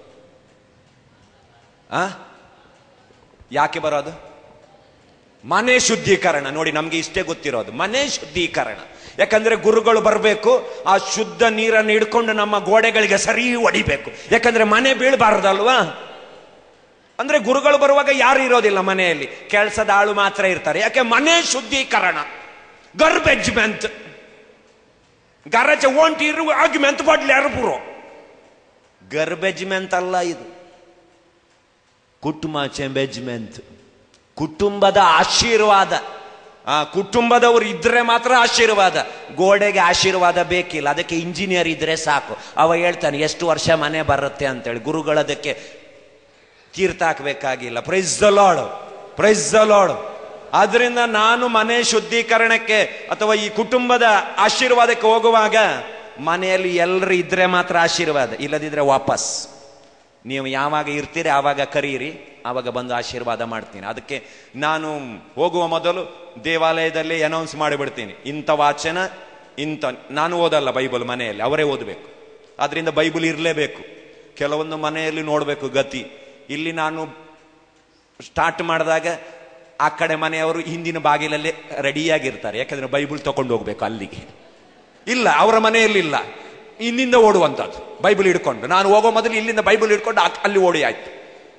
ಆ ಯಾಕೆ ಬರೋದು? ಮನೆ ಶುದ್ಧೀಕರಣ. ನೋಡಿ, ನಮ್ಗೆ ಇಷ್ಟೇ ಗೊತ್ತಿರೋದು, ಮನೆ ಶುದ್ಧೀಕರಣ. ಯಾಕಂದ್ರೆ ಗುರುಗಳು ಬರಬೇಕು, ಆ ಶುದ್ಧ ನೀರನ್ನು ಹಿಡ್ಕೊಂಡು ನಮ್ಮ ಗೋಡೆಗಳಿಗೆ ಸರಿ ಹೊಡಿಬೇಕು. ಯಾಕಂದ್ರೆ ಮನೆ ಬೀಳಬಾರ್ದಲ್ವಾ? ಅಂದ್ರೆ ಗುರುಗಳು ಬರುವಾಗ ಯಾರು ಇರೋದಿಲ್ಲ ಮನೆಯಲ್ಲಿ, ಕೆಲಸದ ಆಳು ಮಾತ್ರ ಇರ್ತಾರೆ. ಯಾಕೆ? ಮನೆ ಶುದ್ಧೀಕರಣ. ಗರ್ಬೇಜ್ಮೆಂಟ್ ಗರಜ ಓಂಟಿ ಇರು ಆರ್ಗ್ಯುಮೆಂಟ್ ಬಾಡ್ಲಿ ಯಾರು ಪೂರೋ ಗರ್ಬೇಜ್ಮೆಂಟ್ ಅಲ್ಲ ಇದು, ಕುಟುಂಬ ಚೆಂಬೇಜ್ಮೆಂಟ್, ಕುಟುಂಬದ ಆಶೀರ್ವಾದ. ಆ ಕುಟುಂಬದವರು ಇದ್ರೆ ಮಾತ್ರ ಆಶೀರ್ವಾದ. ಗೋಡೆಗೆ ಆಶೀರ್ವಾದ ಬೇಕಿಲ್ಲ, ಅದಕ್ಕೆ ಇಂಜಿನಿಯರ್ ಇದ್ರೆ ಸಾಕು. ಅವ ಹೇಳ್ತಾನೆ ಎಷ್ಟು ವರ್ಷ ಮನೆ ಬರುತ್ತೆ ಅಂತೇಳಿ. ಗುರುಗಳದಕ್ಕೆ ತೀರ್ಥ ಹಾಕಬೇಕಾಗಿಲ್ಲ. Praise the lord, praise the lord. ಆದ್ರಿಂದ ನಾನು ಮನೆ ಶುದ್ಧೀಕರಣಕ್ಕೆ ಅಥವಾ ಈ ಕುಟುಂಬದ ಆಶೀರ್ವಾದಕ್ಕೆ ಹೋಗುವಾಗ ಮನೆಯಲ್ಲಿ ಎಲ್ಲರೂ ಇದ್ರೆ ಮಾತ್ರ ಆಶೀರ್ವಾದ, ಇಲ್ಲದಿದ್ರೆ ವಾಪಸ್. ನೀವು ಯಾವಾಗ ಇರ್ತೀರಿ ಆವಾಗ ಕರೀರಿ, ಆವಾಗ ಬಂದು ಆಶೀರ್ವಾದ ಮಾಡ್ತೀನಿ. ಅದಕ್ಕೆ ನಾನು ಹೋಗುವ ಮೊದಲು ದೇವಾಲಯದಲ್ಲಿ ಅನೌನ್ಸ್ ಮಾಡಿಬಿಡ್ತೀನಿ, ಇಂಥ ವಾಚನ ಇಂಥ. ನಾನು ಓದಲ್ಲ ಬೈಬಲ್, ಮನೆಯಲ್ಲಿ ಅವರೇ ಓದಬೇಕು. ಆದ್ರಿಂದ ಬೈಬಲ್ ಇರಲೇಬೇಕು. ಕೆಲವೊಂದು ಮನೆಯಲ್ಲಿ ನೋಡಬೇಕು ಗತಿ. ಇಲ್ಲಿ ನಾನು ಸ್ಟಾರ್ಟ್ ಮಾಡಿದಾಗ ಆ ಕಡೆ ಮನೆಯವರು ಹಿಂದಿನ ಬಾಗಿಲಲ್ಲಿ ರೆಡಿಯಾಗಿರ್ತಾರೆ, ಯಾಕಂದ್ರೆ ಬೈಬಲ್ ತಗೊಂಡು ಹೋಗ್ಬೇಕು ಅಲ್ಲಿಗೆ. ಇಲ್ಲ, ಅವರ ಮನೆಯಲ್ಲಿ ಇಲ್ಲ, ಇಲ್ಲಿಂದ ಓಡುವಂಥದ್ದು ಬೈಬಲ್ ಹಿಡ್ಕೊಂಡು. ನಾನು ಹೋಗೋ ಮೊದಲು ಇಲ್ಲಿಂದ ಬೈಬಲ್ ಹಿಡ್ಕೊಂಡು ಅಲ್ಲಿ ಓಡಿ ಆಯ್ತು.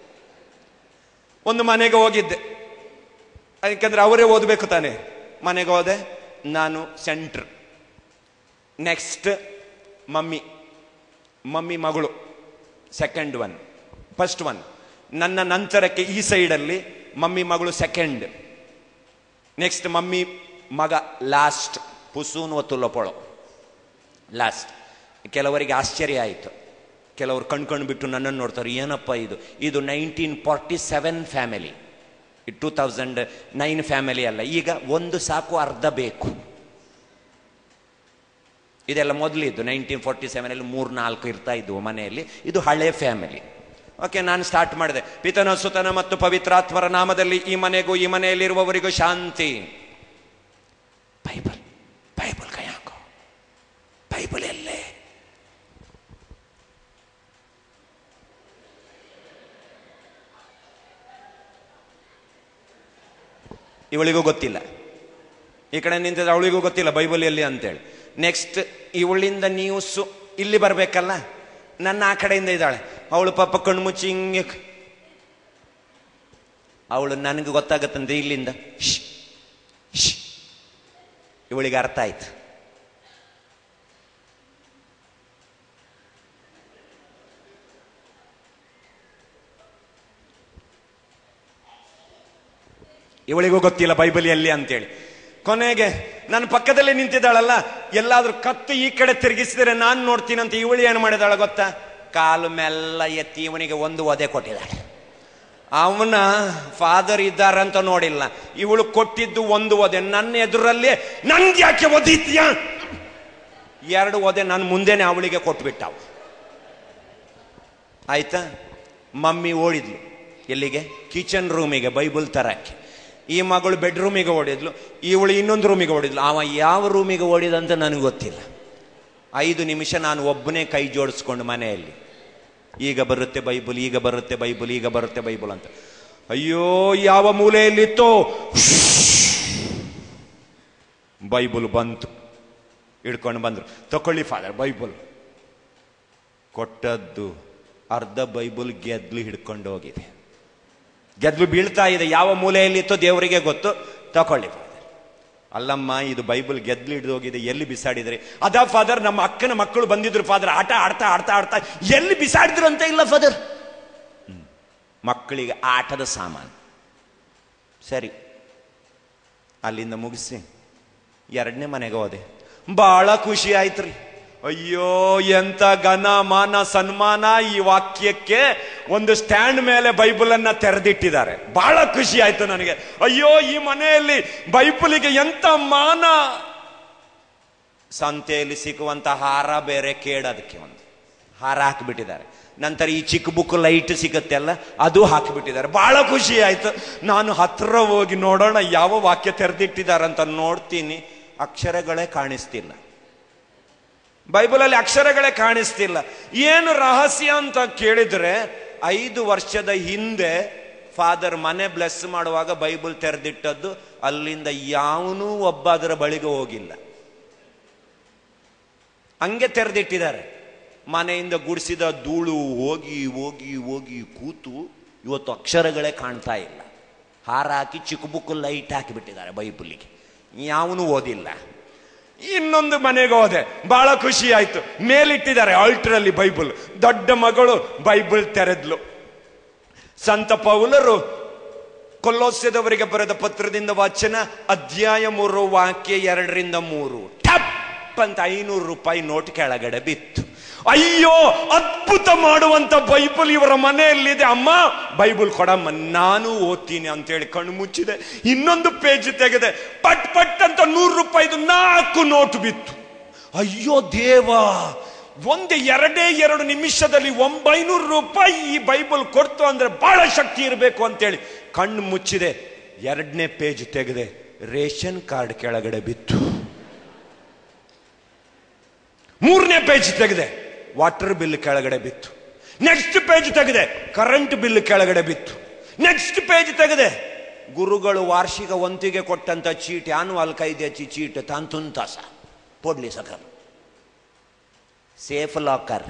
ಒಂದು ಮನೆಗೆ ಹೋಗಿದ್ದೆ, ಯಾಕಂದ್ರೆ ಅವರೇ ಓದಬೇಕು ತಾನೆ. ಮನೆಗೆ ಹೋದೆ ನಾನು, ಸೆಂಟ್ರ್. ನೆಕ್ಸ್ಟ್ ಮಮ್ಮಿ, ಮಮ್ಮಿ ಮಗಳು ಸೆಕೆಂಡ್ ಒನ್, ಫಸ್ಟ್ ಒನ್. ನನ್ನ ನಂತರಕ್ಕೆ ಈ ಸೈಡಲ್ಲಿ ಮಮ್ಮಿ ಮಗಳು ಸೆಕೆಂಡ್, ನೆಕ್ಸ್ಟ್ ಮಮ್ಮಿ ಮಗ ಲಾಸ್ಟ್, ಪುಸೂನ್ ಒತ್ತುಲೊಪೊಳೋ ಲಾಸ್ಟ್. ಕೆಲವರಿಗೆ ಆಶ್ಚರ್ಯ ಆಯಿತು, ಕೆಲವರು ಕಣ್ಕೊಂಡು ಬಿಟ್ಟು ನನ್ನನ್ನು ನೋಡ್ತಾರೆ, ಏನಪ್ಪ ಇದು ಇದು nineteen forty seven family, two thousand nine family ಅಲ್ಲ. ಈಗ ಒಂದು ಸಾಕು, ಅರ್ಧ ಬೇಕು. ಇದೆಲ್ಲ ಮೊದಲಿದ್ದು ನೈನ್ಟೀನ್ ಫಾರ್ಟಿ ಸೆವೆನಲ್ಲಿ ಮೂರು ನಾಲ್ಕು ಇರ್ತಾ ಇದ್ವು ಮನೆಯಲ್ಲಿ. ಇದು ಹಳೆ ಫ್ಯಾಮಿಲಿ. ಓಕೆ, ನಾನು ಸ್ಟಾರ್ಟ್ ಮಾಡಿದೆ. ಪಿತನ ಸುತನ ಮತ್ತು ಪವಿತ್ರಾತ್ಮರ ನಾಮದಲ್ಲಿ ಈ ಮನೆಗೂ ಈ ಮನೆಯಲ್ಲಿರುವವರಿಗೂ ಶಾಂತಿ. ಬೈಬಲ್ ಬೈಬಲ್ ಕೈ ಹಾಕೋ, ಬೈಬಲ್ ಎಲ್ಲೇ? ಇವಳಿಗೂ ಗೊತ್ತಿಲ್ಲ, ಈ ಕಡೆ ನಿಂತಿದ್ರೆ ಅವಳಿಗೂ ಗೊತ್ತಿಲ್ಲ ಬೈಬಲ್ ಎಲ್ಲಿ ಅಂತೇಳಿ. ನೆಕ್ಸ್ಟ್ ಇವಳಿಂದ ನ್ಯೂಸು ಇಲ್ಲಿ ಬರಬೇಕಲ್ಲ, ನನ್ನ ಆ ಕಡೆಯಿಂದ ಇದ್ದಾಳೆ ಅವಳು. ಪಾಪ ಕಣ್ಣು ಮುಚ್ಚಿ ಹಿಂಗೆ, ಅವಳು ನನಗೆ ಗೊತ್ತಾಗತ್ತಂದ್ರೆ ಇಲ್ಲಿಂದ ಇವಳಿಗೆ ಅರ್ಥ ಆಯ್ತು. ಇವಳಿಗೂ ಗೊತ್ತಿಲ್ಲ ಬೈಬಲ್ ಎಲ್ಲಿ ಅಂತೇಳಿ. ಕೊನೆಗೆ ನನ್ನ ಪಕ್ಕದಲ್ಲಿ ನಿಂತಿದ್ದಾಳಲ್ಲ, ಎಲ್ಲಾದ್ರೂ ಕತ್ತು ಈ ಕಡೆ ತಿರುಗಿಸಿದ್ರೆ ನಾನು ನೋಡ್ತೀನಂತ ಇವಳು ಏನು ಮಾಡಿದಾಳ ಗೊತ್ತಾ? ಕಾಲು ಮೆಲ್ಲ ಎತ್ತಿ ಇವನಿಗೆ ಒಂದು ಒದೆ ಕೊಟ್ಟಿದ್ದಾಳೆ. ಅವನ ಫಾದರ್ ಇದ್ದಾರಂತ ನೋಡಿಲ್ಲ, ಇವಳು ಕೊಟ್ಟಿದ್ದು ಒಂದು ಒದೆ. ನನ್ನ ಎದುರಲ್ಲೇ ನನ್ಗೆ ಯಾಕೆ ಒದೀತ್ಯಾ? ಎರಡು ಒದೆ ನನ್ನ ಮುಂದೆನೆ ಅವಳಿಗೆ ಕೊಟ್ಬಿಟ್ಟ. ಆಯ್ತಾ? ಮಮ್ಮಿ ಓಡಿದ್ಲು ಎಲ್ಲಿಗೆ? ಕಿಚನ್ ರೂಮಿಗೆ ಬೈಬಲ್ ತರಕ್ಕೆ. ಈ ಮಗಳು ಬೆಡ್ರೂಮಿಗೆ ಓಡಿದ್ಲು, ಇವಳು ಇನ್ನೊಂದು ರೂಮಿಗೆ ಓಡಿದ್ಲು. ಅವ ಯಾವ ರೂಮಿಗೆ ಓಡಿದಂತ ನನಗೆ ಗೊತ್ತಿಲ್ಲ. ಐದು ನಿಮಿಷ ನಾನು ಒಬ್ಬನೇ ಕೈ ಜೋಡಿಸ್ಕೊಂಡು ಮನೆಯಲ್ಲಿ, ಈಗ ಬರುತ್ತೆ ಬೈಬಲ್, ಈಗ ಬರುತ್ತೆ ಬೈಬಲ್, ಈಗ ಬರುತ್ತೆ ಬೈಬಲ್ ಅಂತ. ಅಯ್ಯೋ, ಯಾವ ಮೂಲೆಯಲ್ಲಿತ್ತೋ ಬೈಬಲ್ ಬಂತು, ಹಿಡ್ಕೊಂಡು ಬಂದ್ರು. ತಕೊಳ್ಳಿ ಫಾದರ್ ಬೈಬಲ್. ಕೊಟ್ಟದ್ದು ಅರ್ಧ ಬೈಬಲ್ ಗೆದ್ಲು ಹಿಡ್ಕೊಂಡು ಹೋಗಿದೆ. ಗೆದ್ಲು ಬೀಳ್ತಾ ಇದೆ. ಯಾವ ಮೂಲೆಯಲ್ಲಿತ್ತೋ ದೇವರಿಗೆ ಗೊತ್ತು. ತಕೊಳ್ಳಿ ಫಾದರ್. ಅಲ್ಲಮ್ಮ, ಇದು ಬೈಬಲ್ ಗೆದ್ಲು ಹಿಡಿದು ಹೋಗಿದೆ, ಎಲ್ಲಿ ಬಿಸಾಡಿದ್ರಿ? ಅದಾ ಫಾದರ್, ನಮ್ಮ ಅಕ್ಕನ ಮಕ್ಕಳು ಬಂದಿದ್ರು ಫಾದರ್, ಆಟ ಆಡ್ತಾ ಆಡ್ತಾ ಆಡ್ತಾ ಎಲ್ಲಿ ಬಿಸಾಡಿದ್ರು ಅಂತ. ಇಲ್ಲ ಫಾದರ್, ಮಕ್ಕಳಿಗೆ ಆಟದ ಸಾಮಾನು. ಸರಿ, ಅಲ್ಲಿಂದ ಮುಗಿಸಿ ಎರಡನೇ ಮನೆಗೆ ಹೋದೆ. ಬಹಳ ಖುಷಿ ಆಯ್ತ್ರಿ. ಅಯ್ಯೋ, ಎಂತ ಘನ ಮಾನ ಸನ್ಮಾನ ಈ ವಾಕ್ಯಕ್ಕೆ. ಒಂದು ಸ್ಟ್ಯಾಂಡ್ ಮೇಲೆ ಬೈಬಲ್ ಅನ್ನ ತೆರೆದಿಟ್ಟಿದ್ದಾರೆ. ಬಹಳ ಖುಷಿ ಆಯ್ತು ನನಗೆ. ಅಯ್ಯೋ, ಈ ಮನೆಯಲ್ಲಿ ಬೈಬಲಿಗೆ ಎಂತ ಮಾನ. ಸಂತೆಯಲ್ಲಿ ಸಿಕ್ಕುವಂತ ಹಾರ ಬೇರೆ, ಕೇಳೋದಕ್ಕೆ ಒಂದು ಹಾರ ಹಾಕಿಬಿಟ್ಟಿದ್ದಾರೆ. ನಂತರ ಈ ಚಿಕ್ಕ ಬುಕ್ ಲೈಟ್ ಸಿಗುತ್ತೆ ಅಲ್ಲ, ಅದು ಹಾಕಿಬಿಟ್ಟಿದ್ದಾರೆ. ಬಹಳ ಖುಷಿ ಆಯ್ತು. ನಾನು ಹತ್ರ ಹೋಗಿ ನೋಡೋಣ ಯಾವ ವಾಕ್ಯ ತೆರೆದಿಟ್ಟಿದ್ದಾರಂತ ನೋಡ್ತೀನಿ, ಅಕ್ಷರಗಳೇ ಕಾಣಿಸ್ತಿಲ್ಲ. ಬೈಬಲಲ್ಲಿ ಅಕ್ಷರಗಳೇ ಕಾಣಿಸ್ತಿಲ್ಲ. ಏನು ರಹಸ್ಯ ಅಂತ ಕೇಳಿದ್ರೆ, ಐದು ವರ್ಷದ ಹಿಂದೆ ಫಾದರ್ ಮನೆ ಬ್ಲೆಸ್ ಮಾಡುವಾಗ ಬೈಬಲ್ ತೆರೆದಿಟ್ಟದ್ದು, ಅಲ್ಲಿಂದ ಯಾವನೂ ಒಬ್ಬ ಅದರ ಬಳಿಗೆ ಹೋಗಿಲ್ಲ. ಹಂಗೆ ತೆರೆದಿಟ್ಟಿದ್ದಾರೆ. ಮನೆಯಿಂದ ಗುಡಿಸಿದ ಧೂಳು ಹೋಗಿ ಹೋಗಿ ಹೋಗಿ ಕೂತು ಇವತ್ತು ಅಕ್ಷರಗಳೇ ಕಾಣ್ತಾ ಇಲ್ಲ. ಹಾರ ಹಾಕಿ ಚಿಕ್ಕ ಬುಕ್ ಲೈಟ್ ಹಾಕಿಬಿಟ್ಟಿದ್ದಾರೆ ಬೈಬಲಿಗೆ, ಯಾವನು ಓದಿಲ್ಲ. ಇನ್ನೊಂದು ಮನೆಗೆ ಹೋದೆ, ಬಹಳ ಖುಷಿ ಆಯ್ತು. ಮೇಲಿಟ್ಟಿದ್ದಾರೆ ಆಲ್ಟ್ರಲ್ಲಿ ಬೈಬಲ್. ದೊಡ್ಡ ಮಗಳು ಬೈಬಲ್ ತೆರೆದ್ಲು. ಸಂತ ಪೌಲರು ಕೊಲೋಸ್ಯದವರಿಗೆ ಬರೆದ ಪತ್ರದಿಂದ ವಾಚನ, ಅಧ್ಯಾಯ ಮೂರು ವಾಕ್ಯ ಎರಡರಿಂದ ಮೂರು. ಟಪ್ ಅಂತ ಐನೂರು ರೂಪಾಯಿ ನೋಟ್ ಕೆಳಗಡೆ ಬಿತ್ತು. ಅಯ್ಯೋ, ಅದ್ಭುತ ಮಾಡುವಂತ ಬೈಬಲ್ ಇವರ ಮನೆಯಲ್ಲಿದೆ, ಅಮ್ಮ ಬೈಬಲ್ ಕೊಡಮ್ಮ, ನಾನು ಓದ್ತೀನಿ ಅಂತೇಳಿ ಕಣ್ಣು ಮುಚ್ಚಿದೆ. ಇನ್ನೊಂದು ಪೇಜ್ ತೆಗೆದೆ, ಪಟ್ ಪಟ್ ಅಂತ ನೂರು ರೂಪಾಯಿದು ನಾಲ್ಕು ನೋಟ್ ಬಿತ್ತು. ಅಯ್ಯೋ ದೇವಾ, ಒಂದು ಎರಡೇ ಎರಡು ನಿಮಿಷದಲ್ಲಿ ಒಂಬೈನೂರು ರೂಪಾಯಿ ಈ ಬೈಬಲ್ ಕೊಡ್ತು ಅಂದ್ರೆ ಬಹಳ ಶಕ್ತಿ ಇರಬೇಕು ಅಂತೇಳಿ ಕಣ್ಣು ಮುಚ್ಚಿದೆ. ಎರಡನೇ ಪೇಜ್ ತೆಗೆದೆ, ರೇಷನ್ ಕಾರ್ಡ್ ಕೆಳಗಡೆ ಬಿತ್ತು. ಮೂರನೇ ಪೇಜ್ ತೆಗೆದೆ, ವಾಟರ್ ಬಿಲ್ ಕೆಳಗಡೆ ಬಿತ್ತು. ನೆಕ್ಸ್ಟ್ ಪೇಜ್ ತೆಗೆದೆ, ಕರೆಂಟ್ ಬಿಲ್ ಕೆಳಗಡೆ ಬಿತ್ತು. ನೆಕ್ಸ್ಟ್ ಪೇಜ್ ತೆಗೆದೆ, ಗುರುಗಳು ವಾರ್ಷಿಕ ವಂತಿಗೆ ಕೊಟ್ಟಂತ ಚೀಟಿ, ಆನ್ವಲ್ ಕೈದೇಚಿ ಚೀಟ್ ತಾಂತುಂತಾಸ ಪೊಡ್ಲಿ ಸಕರ್ ಸೇಫ್ ಲಾಕರ್.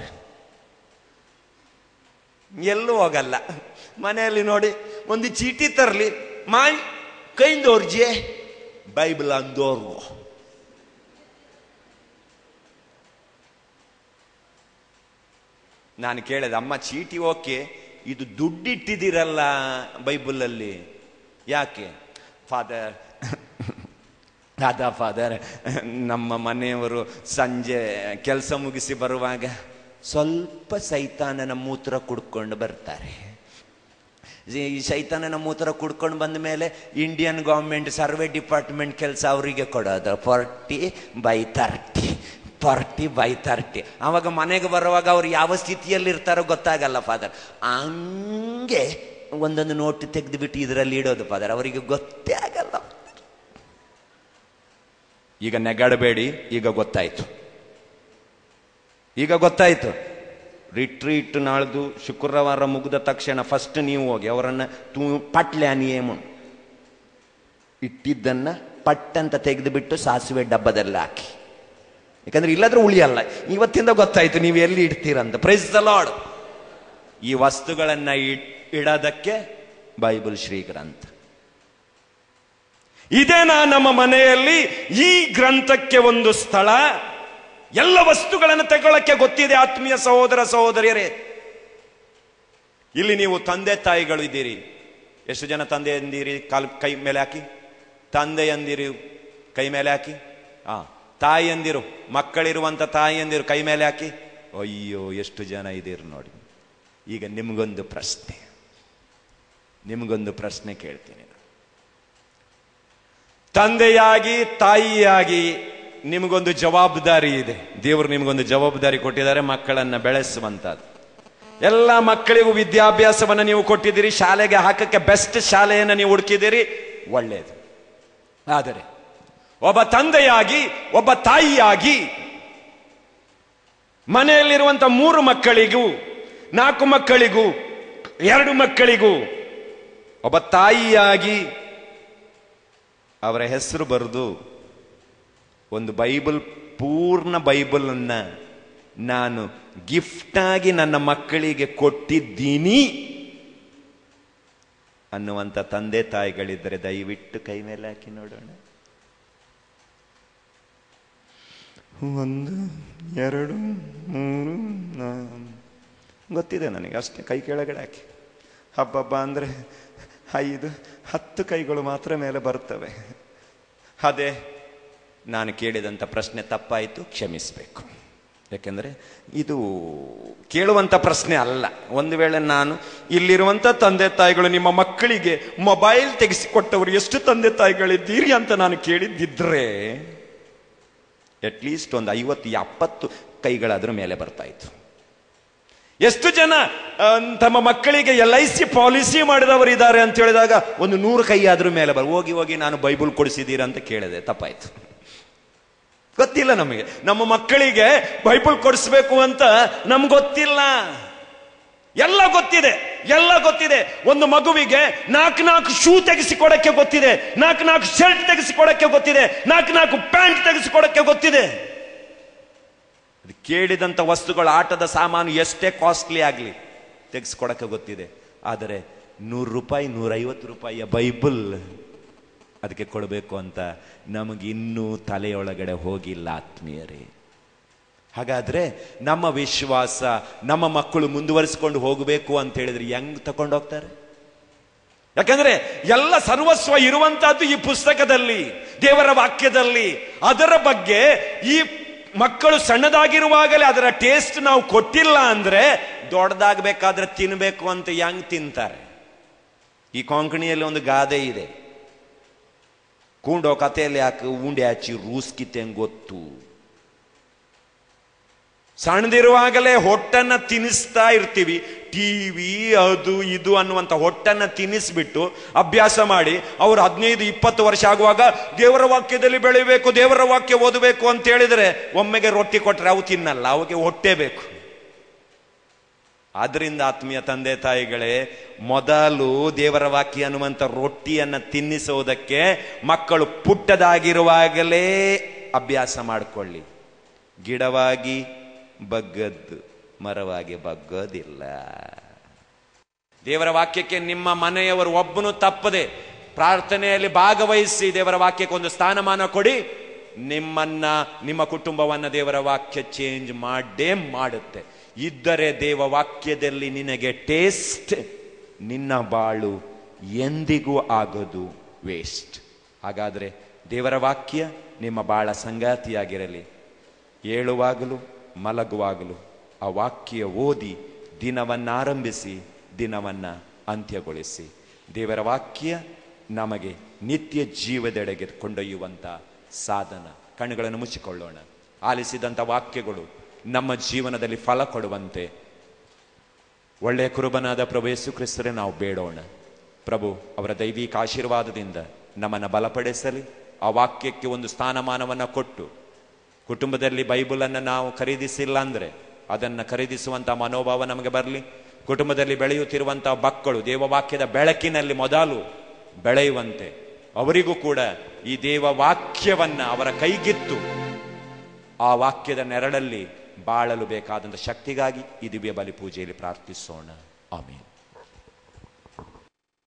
ಎಲ್ಲೂ ಹೋಗಲ್ಲ. ಮನೆಯಲ್ಲಿ ನೋಡಿ ಒಂದು ಚೀಟಿ ತರಲಿ, ಮಾಯ್ ಕೈಂದೋರ್ಜೆ ಬೈಬಲ್ ಅಂದೋರ್ಗು. ನಾನು ಕೇಳಿದೆ, ಅಮ್ಮ ಚೀಟಿ ಓಕೆ, ಇದು ದುಡ್ಡಿಟ್ಟಿದ್ದೀರಲ್ಲ ಬೈಬಲಲ್ಲಿ ಯಾಕೆ? ಫಾದರ್ ಅದ ಫಾದರ್, ನಮ್ಮ ಮನೆಯವರು ಸಂಜೆ ಕೆಲಸ ಮುಗಿಸಿ ಬರುವಾಗ ಸ್ವಲ್ಪ ಸೈತಾನನ ಮೂತ್ರ ಕುಡ್ಕೊಂಡು ಬರ್ತಾರೆ. ಈ ಸೈತಾನನ ಮೂತ್ರ ಕುಡ್ಕೊಂಡು ಬಂದ ಮೇಲೆ ಇಂಡಿಯನ್ ಗೌರ್ಮೆಂಟ್ ಸರ್ವೆ ಡಿಪಾರ್ಟ್ಮೆಂಟ್ ಕೆಲಸ ಅವರಿಗೆ ಕೊಡೋದು, forty by thirty forty by thirty. ಆವಾಗ ಮನೆಗೆ ಬರುವಾಗ ಅವ್ರು ಯಾವ ಸ್ಥಿತಿಯಲ್ಲಿ ಇರ್ತಾರೋ ಗೊತ್ತಾಗಲ್ಲ ಫಾದರ್. ಹಂಗೆ ಒಂದೊಂದು ನೋಟ್ ತೆಗೆದುಬಿಟ್ಟು ಇದರಲ್ಲಿ ಇಡೋದು ಫಾದರ್, ಅವರಿಗೆ ಗೊತ್ತೇ ಆಗಲ್ಲ. ಈಗ ನೆಗಾಡಬೇಡಿ, ಈಗ ಗೊತ್ತಾಯ್ತು, ಈಗ ಗೊತ್ತಾಯ್ತು. ರಿಟ್ರೀಟ್ ನಾಳ್ದು ಶುಕ್ರವಾರ ಮುಗಿದ ತಕ್ಷಣ ಫಸ್ಟ್ ನೀವು ಹೋಗಿ ಅವರನ್ನ ತೂ ಪಟ್ಲೆ ನಿಯಮ ಇಟ್ಟಿದ್ದನ್ನ ಪಟ್ಟಂತ ತೆಗೆದುಬಿಟ್ಟು ಸಾಸಿವೆ ಡಬ್ಬದಲ್ಲಿ ಹಾಕಿ, ಯಾಕಂದ್ರೆ ಇಲ್ಲಾದ್ರೂ ಉಳಿಯಲ್ಲ. ಇವತ್ತಿಂದ ಗೊತ್ತಾಯ್ತು ನೀವು ಎಲ್ಲಿ ಇಡ್ತೀರಂತ. Price the lord. ಈ ವಸ್ತುಗಳನ್ನ ಇಡೋದಕ್ಕೆ ಬೈಬಲ್ ಶ್ರೀ ಗ್ರಂಥ. ಇದೇನಾ ನಮ್ಮ ಮನೆಯಲ್ಲಿ ಈ ಗ್ರಂಥಕ್ಕೆ ಒಂದು ಸ್ಥಳ? ಎಲ್ಲ ವಸ್ತುಗಳನ್ನು ತಗೊಳ್ಳಕ್ಕೆ ಗೊತ್ತಿದೆ ಆತ್ಮೀಯ ಸಹೋದರ ಸಹೋದರಿಯರೇ. ಇಲ್ಲಿ ನೀವು ತಂದೆ ತಾಯಿಗಳು ಇದ್ದೀರಿ. ಎಷ್ಟು ಜನ ತಂದೆ ಎಂದಿರಿ? ಕಾಲ್ ಕೈ ಮೇಲೆ ಹಾಕಿ. ತಂದೆ ಎಂದಿರಿ ಕೈ ಮೇಲೆ ಹಾಕಿ. ಆ ತಾಯಿ ಎಂದಿರು, ಮಕ್ಕಳಿರುವಂತ ತಾಯಿ ಎಂದಿರು ಕೈ ಮೇಲೆ ಹಾಕಿ. ಅಯ್ಯೋ, ಎಷ್ಟು ಜನ ಇದ್ದೀರಿ ನೋಡಿ. ಈಗ ನಿಮ್ಗೊಂದು ಪ್ರಶ್ನೆ, ನಿಮ್ಗೊಂದು ಪ್ರಶ್ನೆ ಕೇಳ್ತೀನಿ. ತಂದೆಯಾಗಿ ತಾಯಿಯಾಗಿ ನಿಮಗೊಂದು ಜವಾಬ್ದಾರಿ ಇದೆ. ದೇವರು ನಿಮಗೊಂದು ಜವಾಬ್ದಾರಿ ಕೊಟ್ಟಿದ್ದಾರೆ, ಮಕ್ಕಳನ್ನ ಬೆಳೆಸುವಂತದ್ದು. ಎಲ್ಲ ಮಕ್ಕಳಿಗೂ ವಿದ್ಯಾಭ್ಯಾಸವನ್ನು ನೀವು ಕೊಟ್ಟಿದ್ದೀರಿ, ಶಾಲೆಗೆ ಹಾಕಕ್ಕೆ ಬೆಸ್ಟ್ ಶಾಲೆಯನ್ನು ನೀವು ಹುಡುಕಿದ್ದೀರಿ, ಒಳ್ಳೆಯದು. ಆದರೆ ಒಬ್ಬ ತಂದೆಯಾಗಿ ಒಬ್ಬ ತಾಯಿಯಾಗಿ ಮನೆಯಲ್ಲಿರುವಂತ ಮೂರು ಮಕ್ಕಳಿಗೂ, ನಾಲ್ಕು ಮಕ್ಕಳಿಗೂ, ಎರಡು ಮಕ್ಕಳಿಗೂ ಒಬ್ಬ ತಾಯಿಯಾಗಿ ಅವರ ಹೆಸರು ಬರೆದು ಒಂದು ಬೈಬಲ್, ಪೂರ್ಣ ಬೈಬಲ್ ಅನ್ನ ನಾನು ಗಿಫ್ಟ್ ಆಗಿ ನನ್ನ ಮಕ್ಕಳಿಗೆ ಕೊಟ್ಟಿದ್ದೀನಿ ಅನ್ನುವಂಥ ತಂದೆ ತಾಯಿಗಳಿದ್ದರೆ ದಯವಿಟ್ಟು ಕೈ ಮೇಲೆ ಹಾಕಿ ನೋಡೋಣ. ಒಂದು, ಎರಡು, ಮೂರು, ಗೊತ್ತಿದೆ ನನಗೆ, ಅಷ್ಟೇ. ಕೈ ಕೆಳಗಡೆ ಹಾಕಿ. ಹಬ್ಬಬ್ಬ ಅಂದರೆ ಐದು ಹತ್ತು ಕೈಗಳು ಮಾತ್ರ ಮೇಲೆ ಬರ್ತವೆ. ಅದೇ ನಾನು ಕೇಳಿದಂಥ ಪ್ರಶ್ನೆ ತಪ್ಪಾಯಿತು, ಕ್ಷಮಿಸಬೇಕು. ಯಾಕೆಂದರೆ ಇದು ಕೇಳುವಂಥ ಪ್ರಶ್ನೆ ಅಲ್ಲ. ಒಂದು ವೇಳೆ ನಾನು ಇಲ್ಲಿರುವಂಥ ತಂದೆ ತಾಯಿಗಳು ನಿಮ್ಮ ಮಕ್ಕಳಿಗೆ ಮೊಬೈಲ್ ತೆಗೆಸಿಕೊಟ್ಟವರು ಎಷ್ಟು ತಂದೆ ತಾಯಿಗಳಿದ್ದೀರಿ ಅಂತ ನಾನು ಕೇಳಿದ್ದಿದ್ರೆ ಅಟ್ಲೀಸ್ಟ್ ಒಂದು ಐವತ್ತು ಎಪ್ಪತ್ತು ಕೈಗಳಾದ್ರೂ ಮೇಲೆ ಬರ್ತಾ ಇತ್ತು. ಎಷ್ಟು ಜನ ತಮ್ಮ ಮಕ್ಕಳಿಗೆ ಎಲ್ ಐ ಸಿ ಪಾಲಿಸಿ ಮಾಡಿದವರು ಇದ್ದಾರೆ ಅಂತ ಹೇಳಿದಾಗ ಒಂದು ನೂರು ಕೈ ಆದ್ರೂ ಮೇಲೆ ಬರ್ ಹೋಗಿ ಹೋಗಿ ನಾನು ಬೈಬಲ್ ಕೊಡಿಸಿದ್ದೀರಾ ಅಂತ ಕೇಳಿದೆ, ತಪ್ಪಾಯ್ತು. ಗೊತ್ತಿಲ್ಲ ನಮಗೆ, ನಮ್ಮ ಮಕ್ಕಳಿಗೆ ಬೈಬಲ್ ಕೊಡಿಸ್ಬೇಕು ಅಂತ ನಮ್ಗೆ ಗೊತ್ತಿಲ್ಲ. ಎಲ್ಲ ಗೊತ್ತಿದೆ, ಎಲ್ಲ ಗೊತ್ತಿದೆ. ಒಂದು ಮಗುವಿಗೆ ನಾಲ್ಕು ನಾಲ್ಕು ಶೂ ತೆಗೆಸಿಕೊಡಕ್ಕೆ ಗೊತ್ತಿದೆ, ನಾಲ್ಕು ನಾಲ್ಕು ಶರ್ಟ್ ತೆಗೆಸಿಕೊಡಕ್ಕೆ ಗೊತ್ತಿದೆ, ನಾಲ್ಕು ನಾಲ್ಕು ಪ್ಯಾಂಟ್ ತೆಗೆಸಿಕೊಡಕ್ಕೆ ಗೊತ್ತಿದೆ. ಅದು ಕೇಳಿದಂತ ವಸ್ತುಗಳು, ಆಟದ ಸಾಮಾನು ಎಷ್ಟೇ ಕಾಸ್ಟ್ಲಿ ಆಗ್ಲಿ ತೆಗೆಸ್ಕೊಡಕ್ಕೆ ಗೊತ್ತಿದೆ. ಆದರೆ ನೂರು ರೂಪಾಯಿ ನೂರೈವತ್ತು ರೂಪಾಯಿಯ ಬೈಬಲ್ ಅದಕ್ಕೆ ಕೊಡಬೇಕು ಅಂತ ನಮಗೆ ಇನ್ನೂ ತಲೆಯೊಳಗಡೆ ಹೋಗಿಲ್ಲ ಆತ್ಮೀಯರೇ. ಹಾಗಾದ್ರೆ ನಮ್ಮ ವಿಶ್ವಾಸ, ನಮ್ಮ ಮಕ್ಕಳು ಮುಂದುವರಿಸಿಕೊಂಡು ಹೋಗಬೇಕು ಅಂತ ಹೇಳಿದ್ರೆ ಹೆಂಗ್ ತಕೊಂಡೋಗ್ತಾರೆ? ಯಾಕಂದ್ರೆ ಎಲ್ಲ ಸರ್ವಸ್ವ ಇರುವಂತಹದ್ದು ಈ ಪುಸ್ತಕದಲ್ಲಿ, ದೇವರ ವಾಕ್ಯದಲ್ಲಿ. ಅದರ ಬಗ್ಗೆ ಈ ಮಕ್ಕಳು ಸಣ್ಣದಾಗಿರುವಾಗಲೇ ಅದರ ಟೇಸ್ಟ್ ನಾವು ಕೊಟ್ಟಿಲ್ಲ ಅಂದ್ರೆ ದೊಡ್ಡದಾಗಬೇಕಾದ್ರೆ ತಿನ್ಬೇಕು ಅಂತ ಹೆಂಗ್ ತಿಂತಾರೆ? ಈ ಕೊಂಕಣಿಯಲ್ಲಿ ಒಂದು ಗಾದೆ ಇದೆ, ಕೂಂಡೋ ಕಥೆಯಲ್ಲಿ ಯಾಕೆ ಉಂಡೆ ಹಚ್ಚಿ ರೂಸ್ಕಿತ್ತೆ ಗೊತ್ತು. ಸಣ್ಣದಿರುವಾಗಲೇ ಹೊಟ್ಟನ್ನ ತಿನ್ನಿಸ್ತಾ ಇರ್ತೀವಿ. ಟಿವಿ ಅದು ಇದು ಅನ್ನುವಂಥ ಹೊಟ್ಟನ್ನ ತಿನ್ನಿಸ್ಬಿಟ್ಟು ಅಭ್ಯಾಸ ಮಾಡಿ ಅವ್ರು ಹದಿನೈದು ಇಪ್ಪತ್ತು ವರ್ಷ ಆಗುವಾಗ ದೇವರ ವಾಕ್ಯದಲ್ಲಿ ಬೆಳಿಬೇಕು, ದೇವರ ವಾಕ್ಯ ಓದಬೇಕು ಅಂತ ಹೇಳಿದ್ರೆ ಒಮ್ಮೆಗೆ ರೊಟ್ಟಿ ಕೊಟ್ರೆ ಅವು ತಿನ್ನಲ್ಲ, ಅವಕ್ಕೆ ಹೊಟ್ಟೆ ಬೇಕು. ಆದ್ರಿಂದ ಆತ್ಮೀಯ ತಂದೆ ತಾಯಿಗಳೇ, ಮೊದಲು ದೇವರ ವಾಕ್ಯ ಅನ್ನುವಂಥ ರೊಟ್ಟಿಯನ್ನ ತಿನ್ನಿಸೋದಕ್ಕೆ ಮಕ್ಕಳು ಪುಟ್ಟದಾಗಿರುವಾಗಲೇ ಅಭ್ಯಾಸ ಮಾಡಿಕೊಳ್ಳಿ. ಗಿಡವಾಗಿ ಬಗ್ಗದ್ದು ಮರವಾಗಿ ಬಗ್ಗೋದಿಲ್ಲ. ದೇವರ ವಾಕ್ಯಕ್ಕೆ ನಿಮ್ಮ ಮನೆಯವರು ಒಬ್ಬನು ತಪ್ಪದೆ ಪ್ರಾರ್ಥನೆಯಲ್ಲಿ ಭಾಗವಹಿಸಿ ದೇವರ ವಾಕ್ಯಕ್ಕೆ ಒಂದು ಸ್ಥಾನಮಾನ ಕೊಡಿ. ನಿಮ್ಮನ್ನ, ನಿಮ್ಮ ಕುಟುಂಬವನ್ನ ದೇವರ ವಾಕ್ಯ ಚೇಂಜ್ ಮಾಡೇ ಮಾಡುತ್ತೆ. ಇದ್ದರೆ ದೇವ ವಾಕ್ಯದಲ್ಲಿ ನಿನಗೆ ಟೇಸ್ಟ್, ನಿನ್ನ ಬಾಳು ಎಂದಿಗೂ ಆಗೋದು ವೇಸ್ಟ್. ಹಾಗಾದ್ರೆ ದೇವರ ವಾಕ್ಯ ನಿಮ್ಮ ಬಾಳ ಸಂಗಾತಿಯಾಗಿರಲಿ. ಏಳುವಾಗಲೂ ಮಲಗುವಾಗಲೂ ಆ ವಾಕ್ಯ ಓದಿ ದಿನವನ್ನ ಆರಂಭಿಸಿ ದಿನವನ್ನ ಅಂತ್ಯಗೊಳಿಸಿ. ದೇವರ ವಾಕ್ಯ ನಮಗೆ ನಿತ್ಯ ಜೀವದೆಡೆಗೆ ಕೊಂಡೊಯ್ಯುವಂತ ಸಾಧನ. ಕಣ್ಣುಗಳನ್ನು ಮುಚ್ಚಿಕೊಳ್ಳೋಣ. ಆಲಿಸಿದಂಥ ವಾಕ್ಯಗಳು ನಮ್ಮ ಜೀವನದಲ್ಲಿ ಫಲ ಕೊಡುವಂತೆ ಒಳ್ಳೆಯ ಕುರುಬನಾದ ಪ್ರಭು ಯೇಸು ಕ್ರಿಸ್ತರೇ ನಾವು ಬೇಡೋಣ. ಪ್ರಭು ಅವರ ದೈವಿಕ ಆಶೀರ್ವಾದದಿಂದ ನಮ್ಮನ್ನು ಬಲಪಡಿಸಲಿ. ಆ ವಾಕ್ಯಕ್ಕೆ ಒಂದು ಸ್ಥಾನಮಾನವನ್ನು ಕೊಟ್ಟು, ಕುಟುಂಬದಲ್ಲಿ ಬೈಬಲನ್ನು ನಾವು ಖರೀದಿಸಿಲ್ಲ ಅಂದ್ರೆ ಅದನ್ನು ಖರೀದಿಸುವಂಥ ಮನೋಭಾವ ನಮಗೆ ಬರಲಿ. ಕುಟುಂಬದಲ್ಲಿ ಬೆಳೆಯುತ್ತಿರುವಂಥ ಮಕ್ಕಳು ದೇವವಾಕ್ಯದ ಬೆಳಕಿನಲ್ಲಿ ಮೊದಲು ಬೆಳೆಯುವಂತೆ ಅವರಿಗೂ ಕೂಡ ಈ ದೇವ ವಾಕ್ಯವನ್ನ ಅವರ ಕೈಗಿತ್ತು ಆ ವಾಕ್ಯದ ನೆರಳಲ್ಲಿ ಬಾಳಲು ಬೇಕಾದಂಥ ಶಕ್ತಿಗಾಗಿ ಈ ದಿವ್ಯ ಬಲಿ ಪೂಜೆಯಲ್ಲಿ ಪ್ರಾರ್ಥಿಸೋಣ. ಆಮೆನ್.